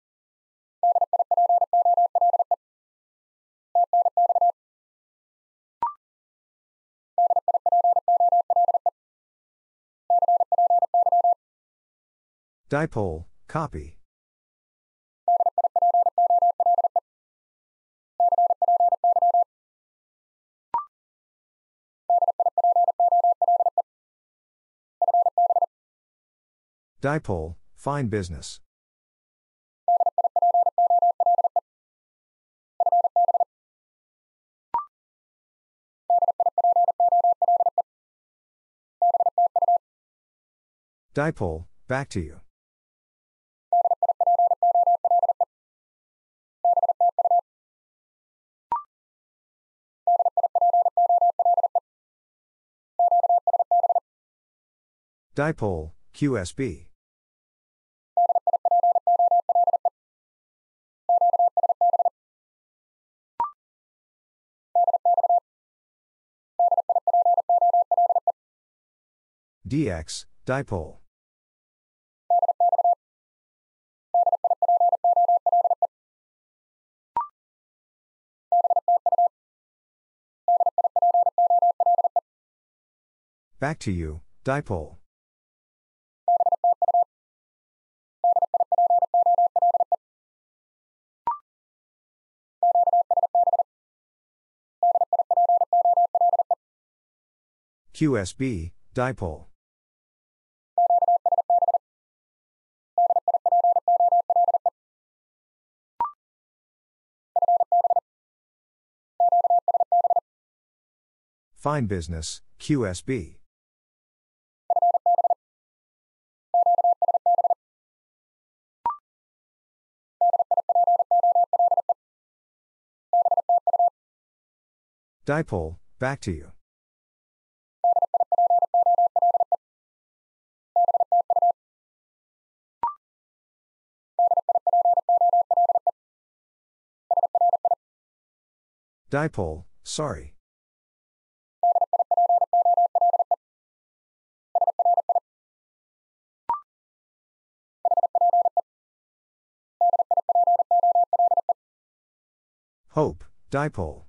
Dipole, copy. Dipole, fine business. Dipole, back to you. Dipole, Q S B. D X, dipole. Back to you, dipole. Q S B, dipole. Fine business, Q S B. Dipole, back to you. Dipole, sorry. Hope, dipole.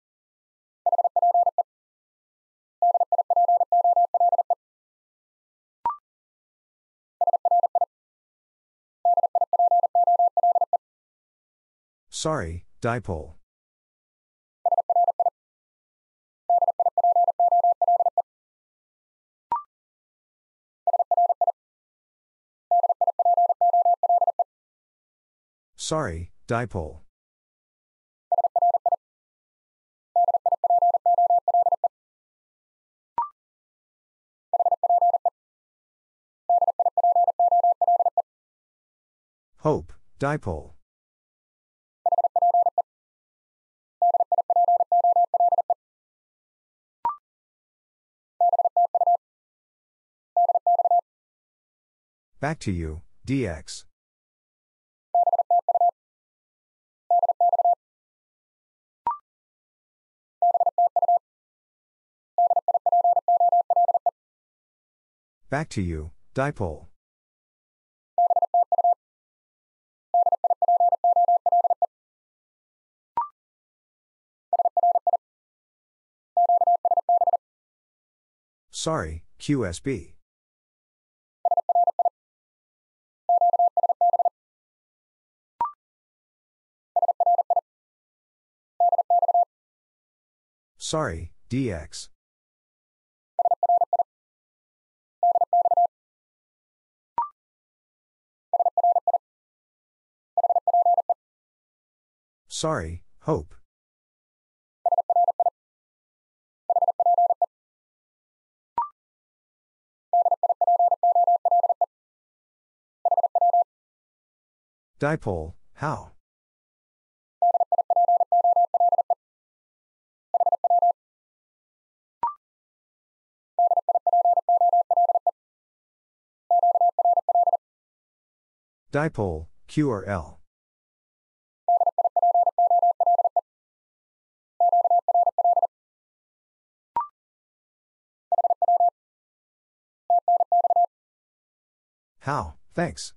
Sorry, dipole. Sorry, dipole. Hope, dipole. Back to you, D X. Back to you, dipole. Sorry, Q S B. Sorry, D X. Sorry, hope. Dipole, how? Dipole, Q or L. How, thanks.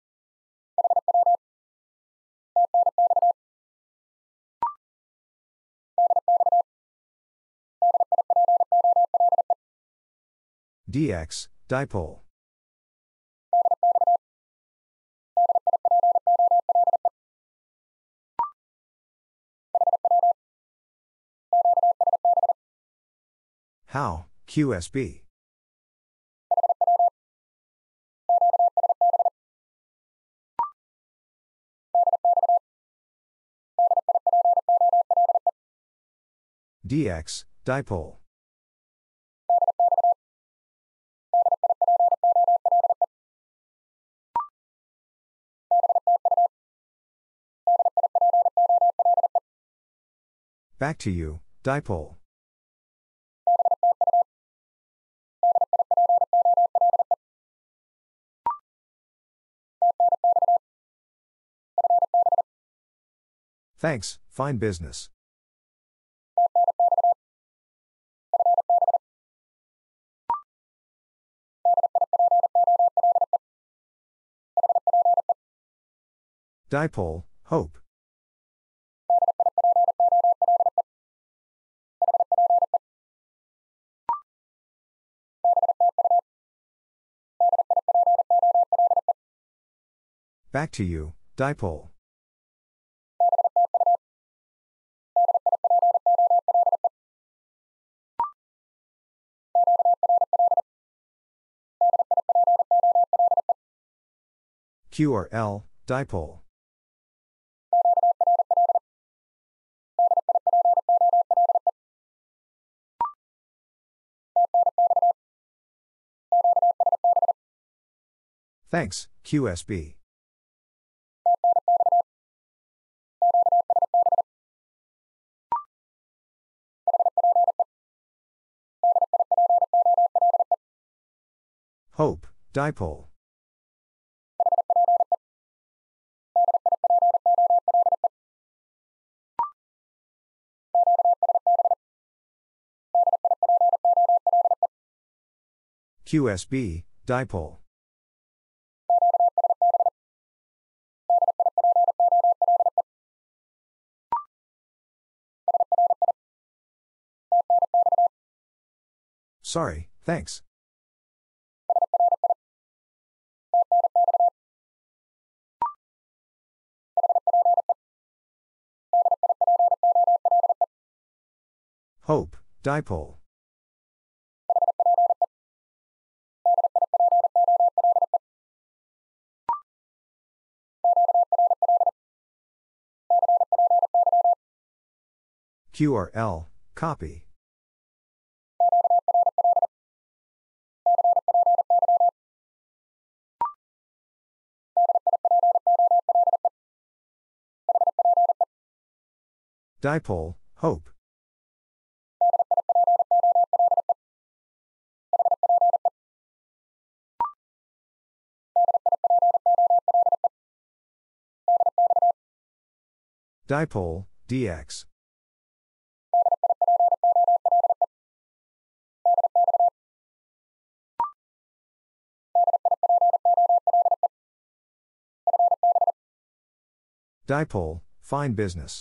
D X, dipole. How, Q S B. D X, dipole. Back to you, dipole. Thanks, fine business. Dipole, hope. Back to you, dipole. Q or L, dipole. Thanks, Q S B. Hope, dipole. Q S B, dipole. Sorry, thanks. Hope, dipole. Q R L, copy. Dipole, hope. Dipole, dx. Dipole, fine business.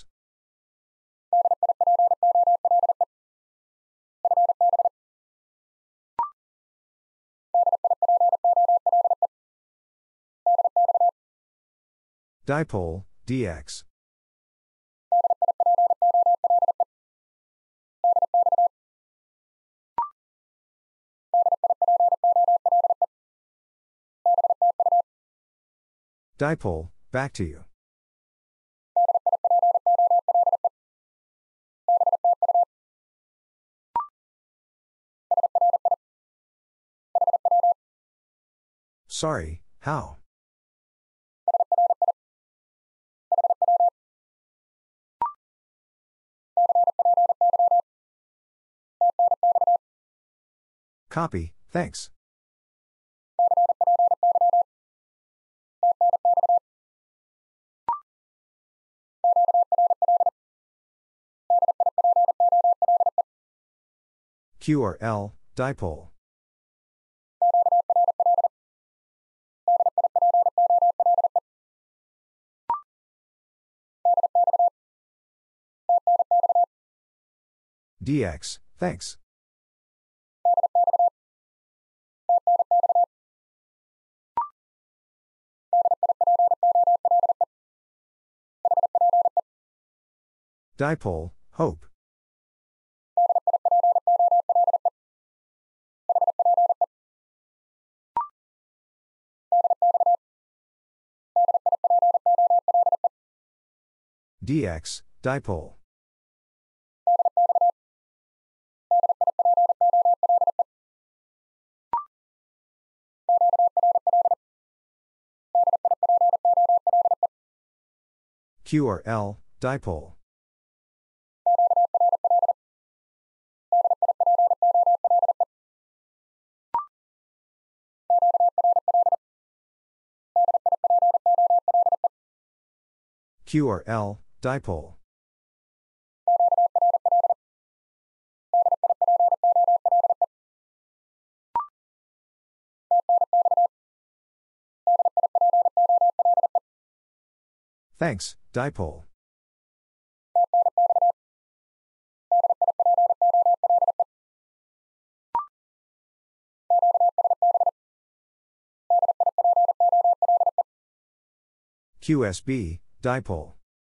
Dipole, dx. Dipole, back to you. Sorry, how? Copy, thanks. Q R L, dipole. Dx, thanks. Dipole, hope. Dx, dipole. Q R L, dipole. Q R L, dipole. Thanks, dipole. Q S B, dipole.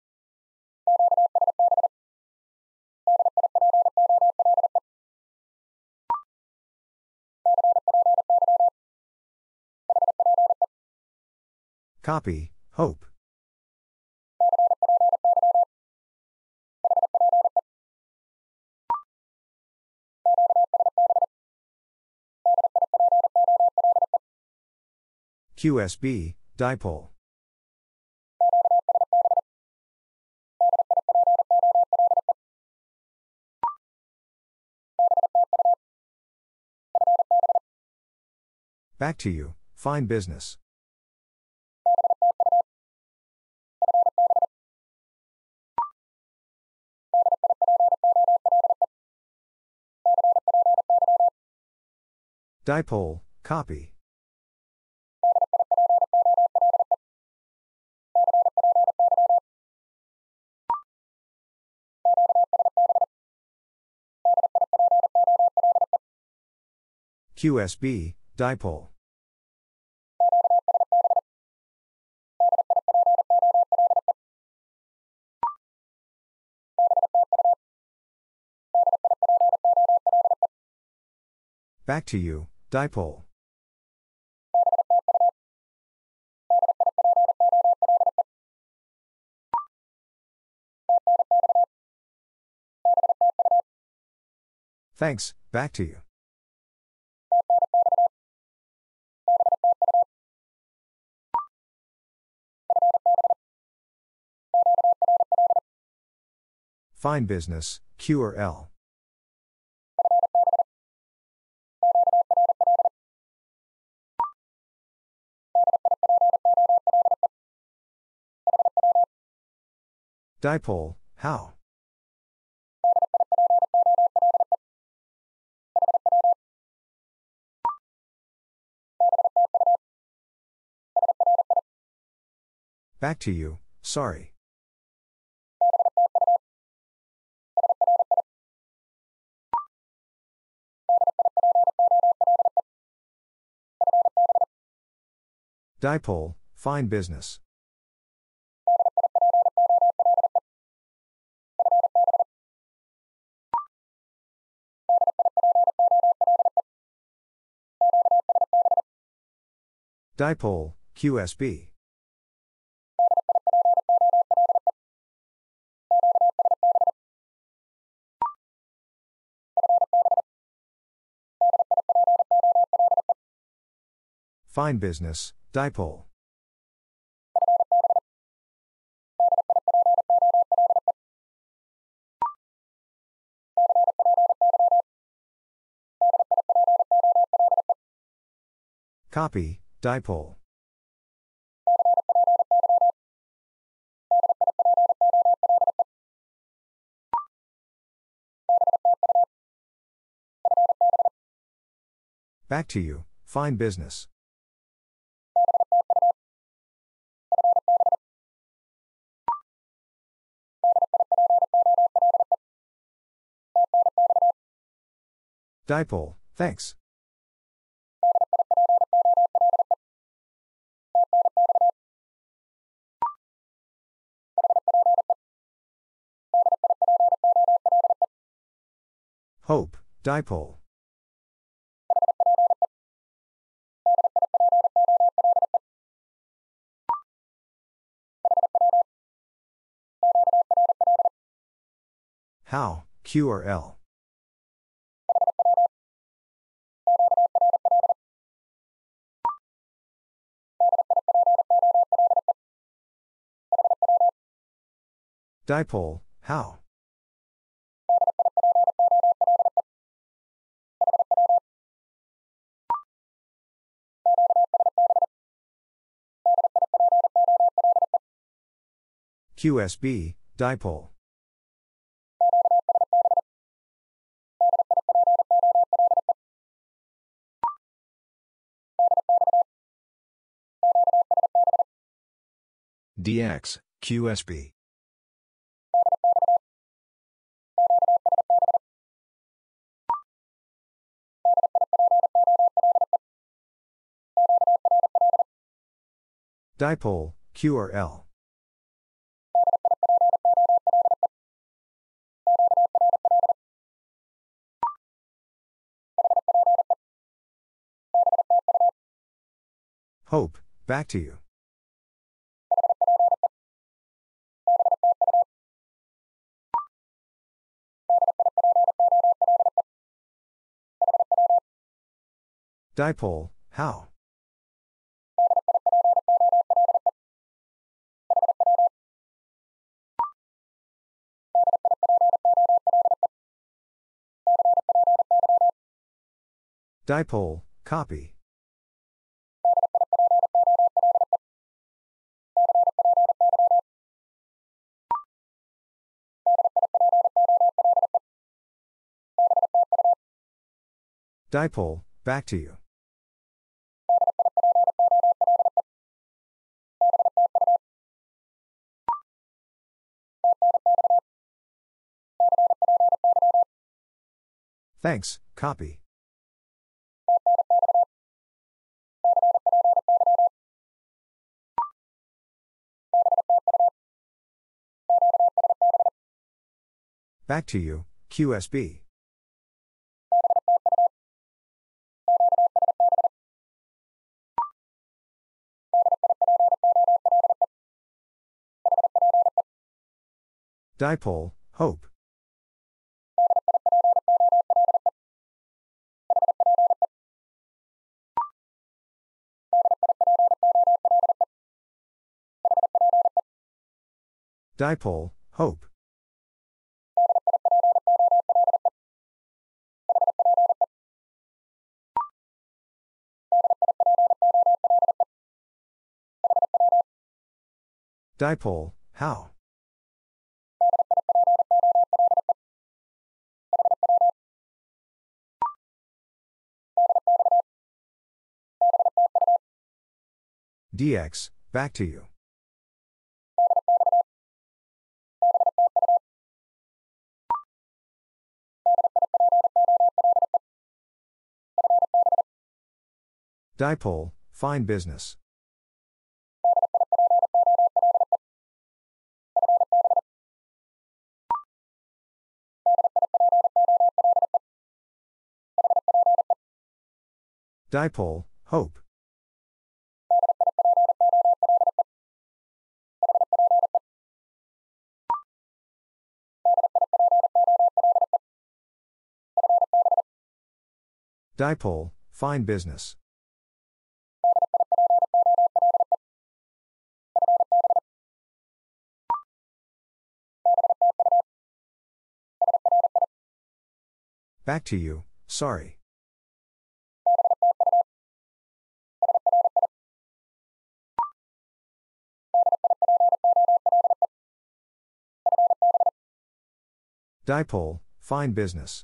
Copy, hope. Q S B, dipole. Back to you, fine business. Dipole, copy. Q S B, dipole. Back to you, dipole. Thanks, back to you. Fine business, Q or L. Dipole, how? Back to you, sorry. Dipole, fine business. Dipole, Q S B. Fine business, dipole. Copy, dipole. Back to you, fine business. Dipole, thanks. Hope, dipole. How, Q or L. Dipole, how? Q S B, dipole. D X, Q S B. Dipole, Q or L. Hope, back to you. Dipole, how? Dipole, copy. Dipole, back to you. Thanks, copy. Back to you, Q S B. Dipole, hope. Dipole, hope. Dipole, how? D X, back to you. Dipole, fine business. Dipole, hope. Dipole, fine business. Back to you, sorry. Dipole, fine business.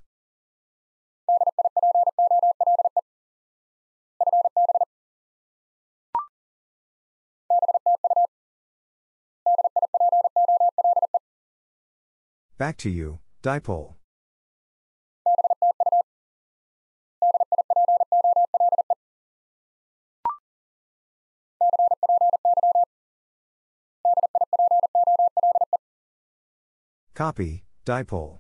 Back to you, dipole. Copy, dipole.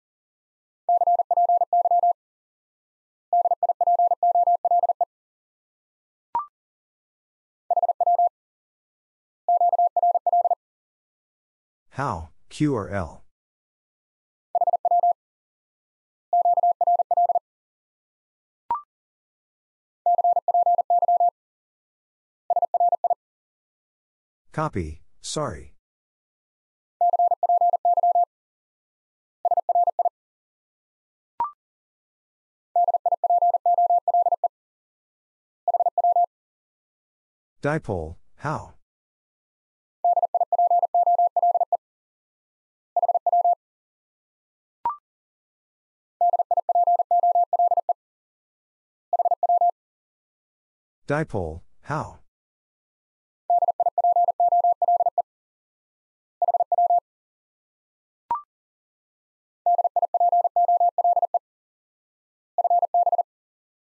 How, Q or L? Copy, sorry. Dipole, how? Dipole, how?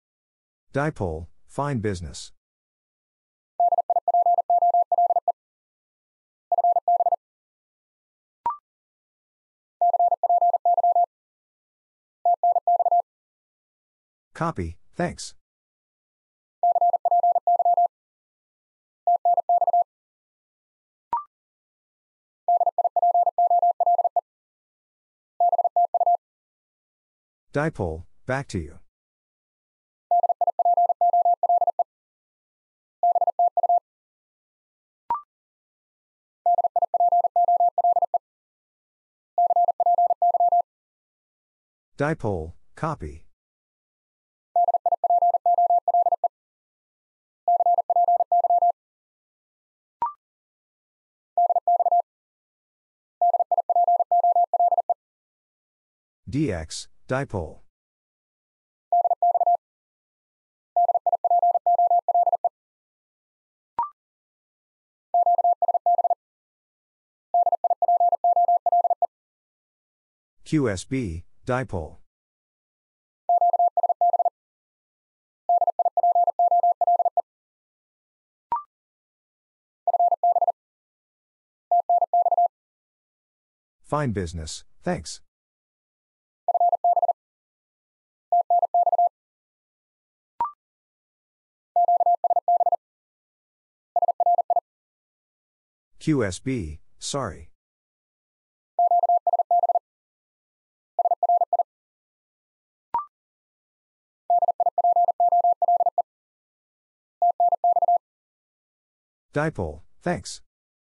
Dipole, fine business. Copy, thanks. Dipole, back to you. Dipole, copy. D X, dipole. Q S B, dipole. Fine business, thanks. Q S B, sorry. Dipole, thanks.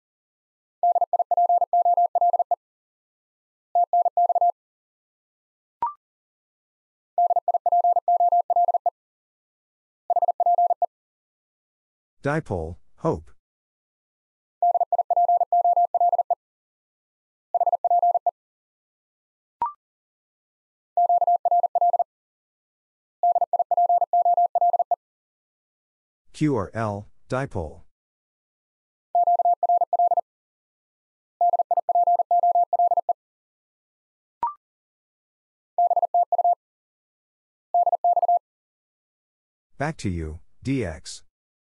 Dipole, hope. Q R L, dipole. Back to you, D X.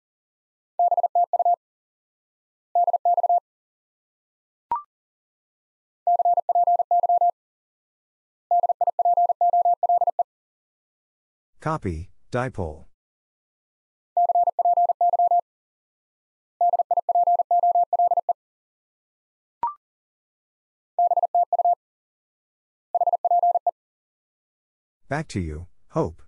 Copy, dipole. Back to you, hope.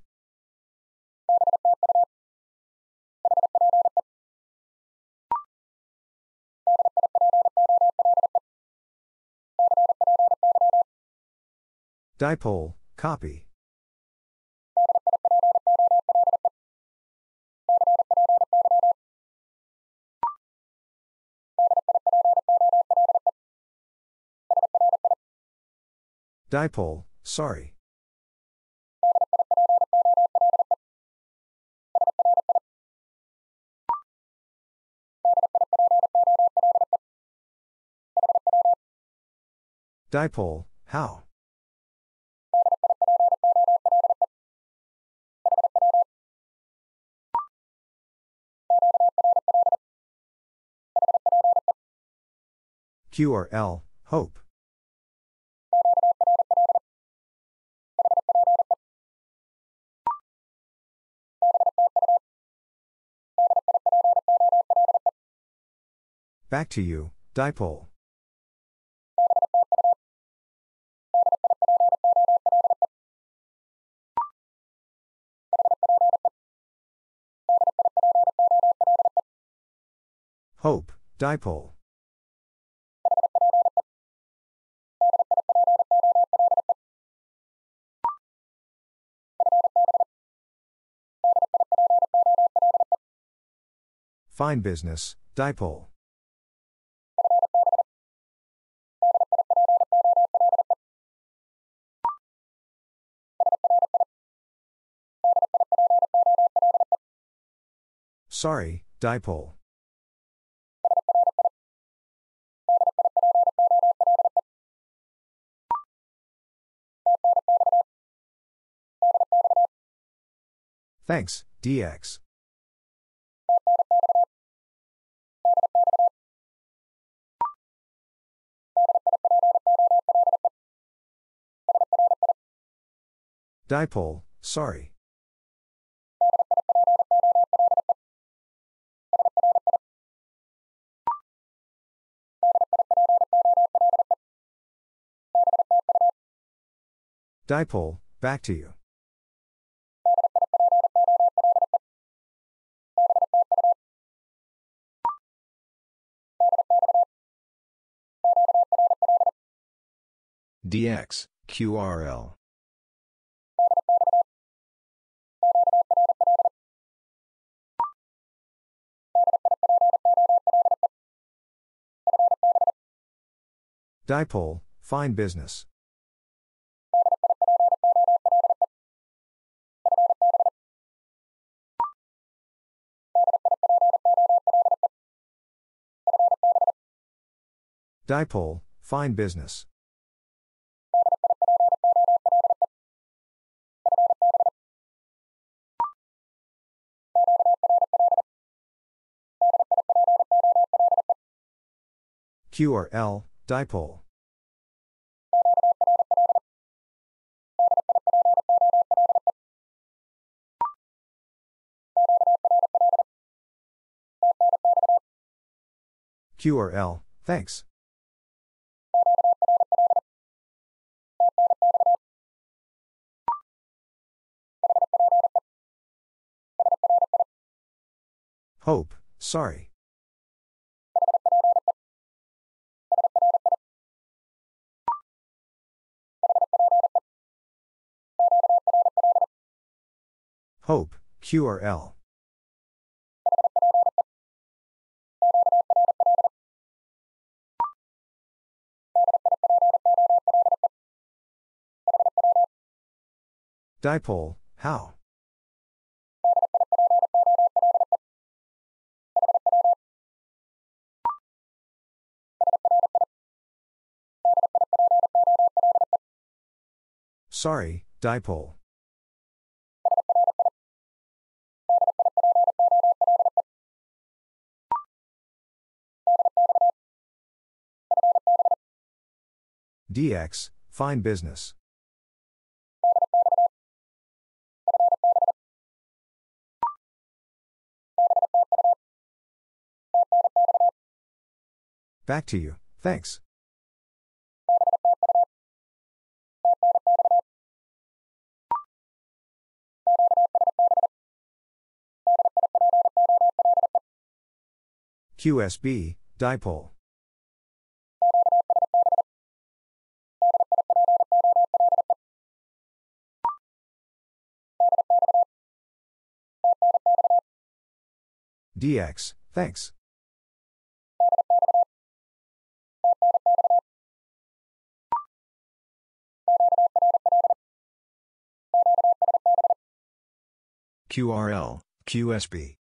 Dipole, copy. Dipole, sorry. Dipole, how? Q R L, hope. Back to you, dipole. Hope, dipole. Fine business, dipole. Sorry, dipole. Thanks, D X. Dipole, sorry. Dipole, back to you. D X, Q R L. Dipole, fine business. Dipole, fine business. Q R L, dipole. Q R L, thanks. Hope, sorry. Hope, Q R L. Dipole, how? Sorry, dipole. D X, fine business. Back to you, thanks. Q S B, dipole. D X, thanks. Q R L, Q S B.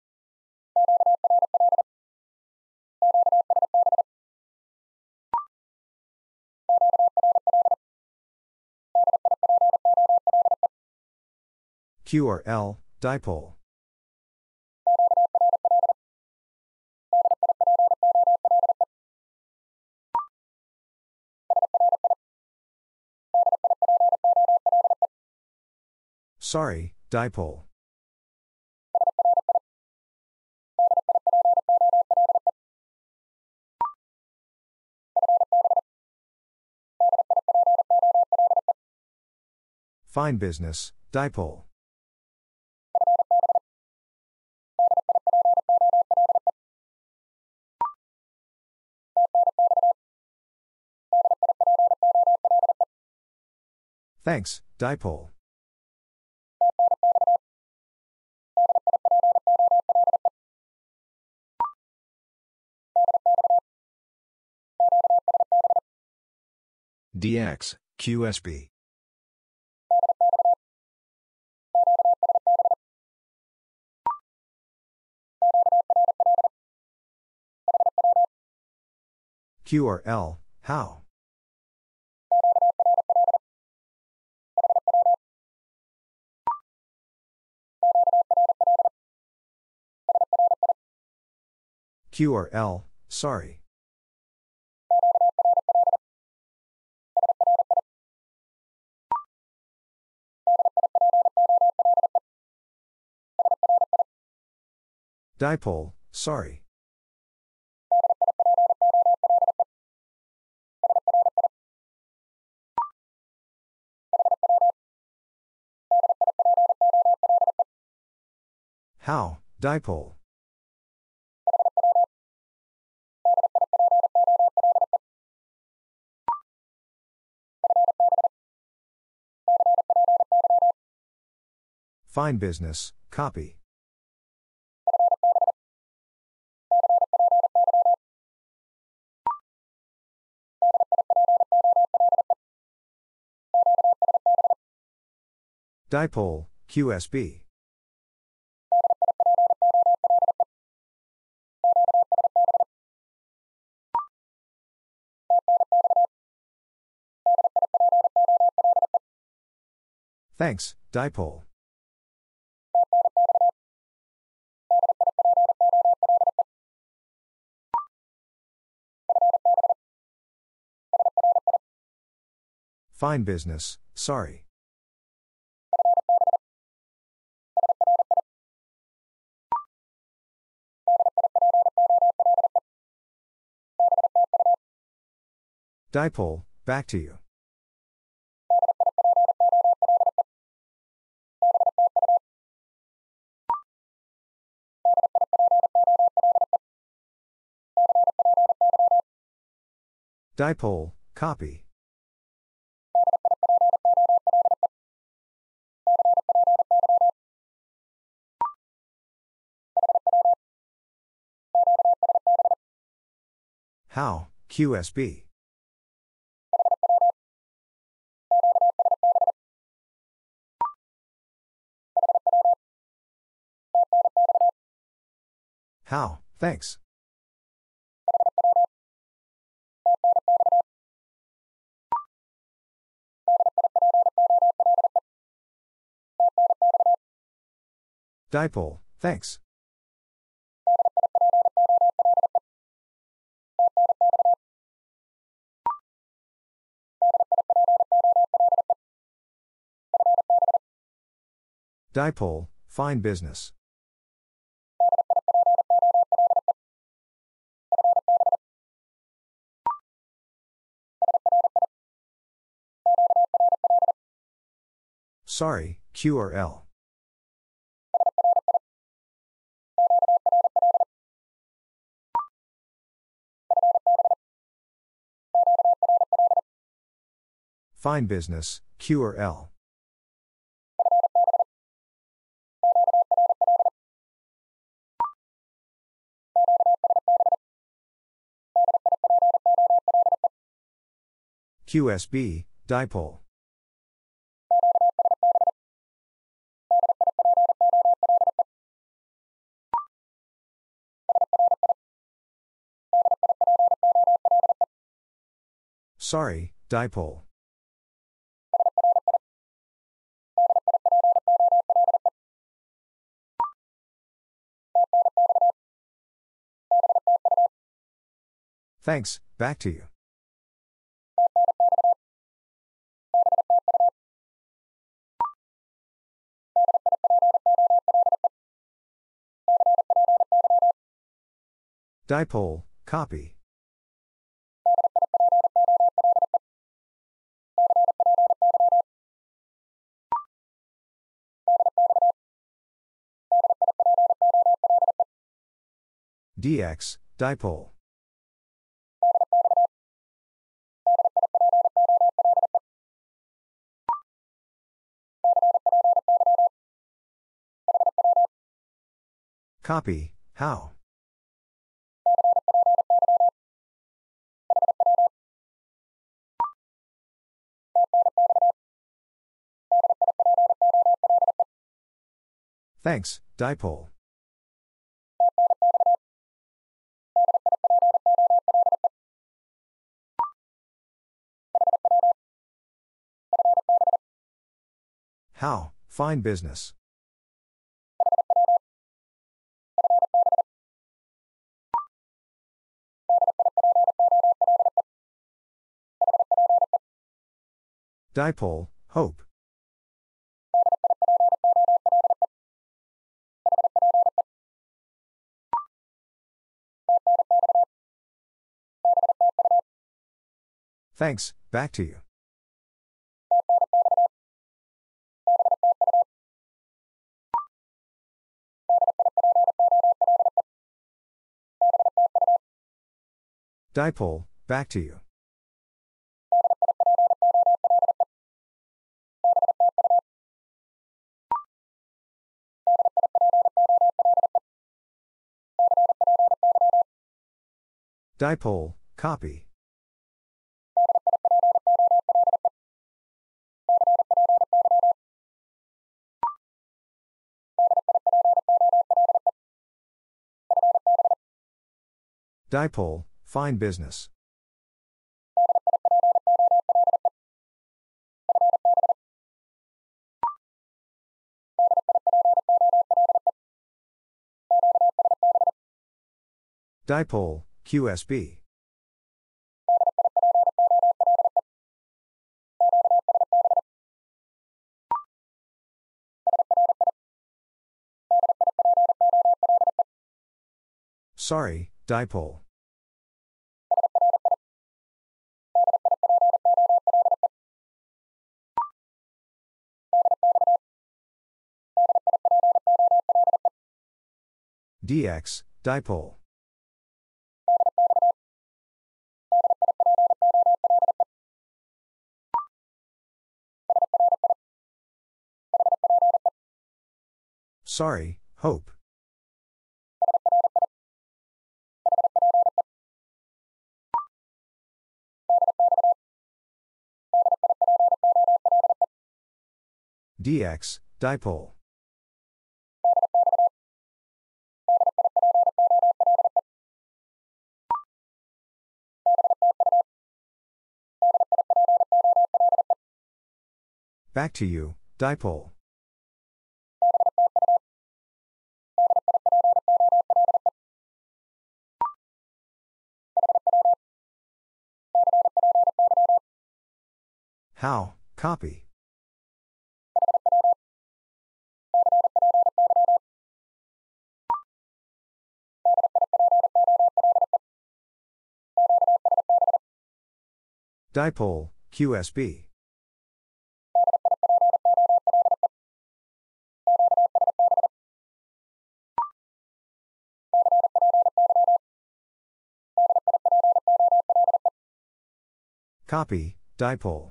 Q R L, dipole. Sorry, dipole. Fine business, dipole. Thanks, dipole. D X, Q S B. Q R L, how? Q R L, sorry. Dipole, sorry. How, dipole. Fine business, copy. Dipole, Q S B. Thanks, dipole. Fine business, sorry. Dipole, back to you. Dipole, copy. How, Q S B. How, thanks. Dipole, thanks. Dipole, fine business. Sorry, Q or L. Fine business, Q or L. Q S B, dipole. Sorry, dipole. Thanks, back to you. Dipole, copy. D X, dipole. Copy, how? Thanks, dipole. How, fine business. Dipole, hope. Thanks, back to you. Dipole, back to you. Dipole, copy. Dipole, fine business. Dipole, Q S B. Sorry, dipole. D X, dipole. Sorry, hope. D X, dipole. Back to you, dipole. How, copy. Dipole, Q S B. Copy, dipole.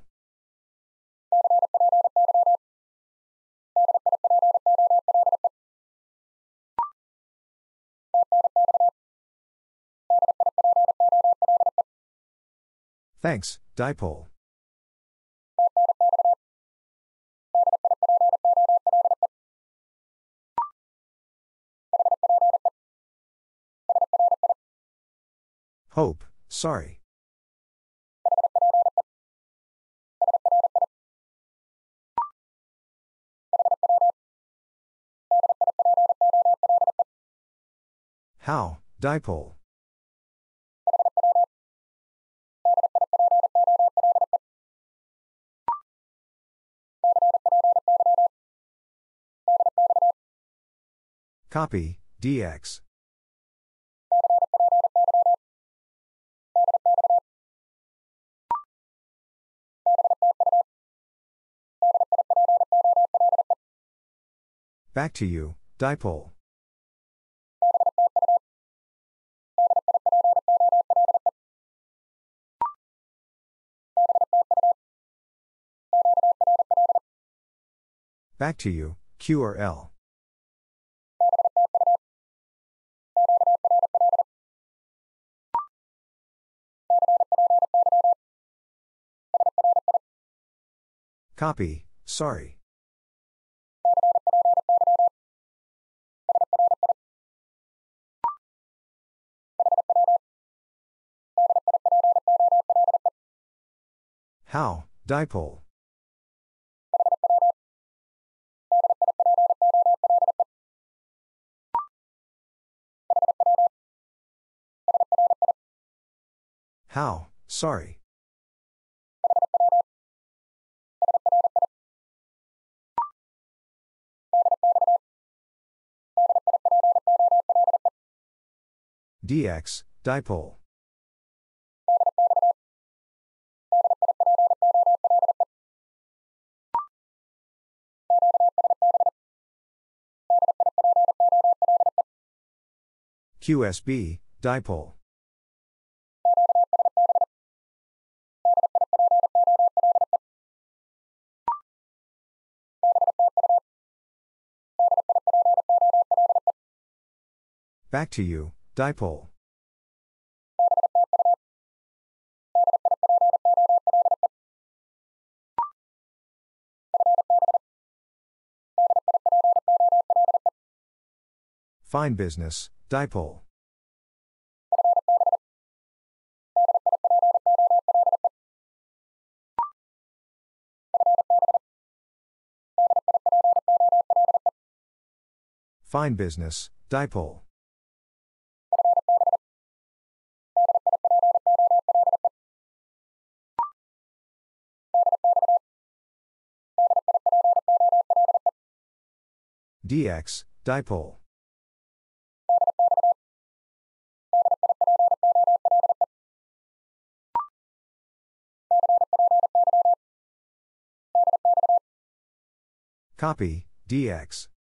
Thanks, dipole. Hope, sorry. How, dipole. Copy, D X. Back to you, dipole. Back to you, Q or L. Copy, sorry. How, dipole. How, sorry. D X, dipole. Q S B, dipole. Back to you, dipole. Fine business, dipole. Fine business, dipole. Dx, dipole. Copy, dx.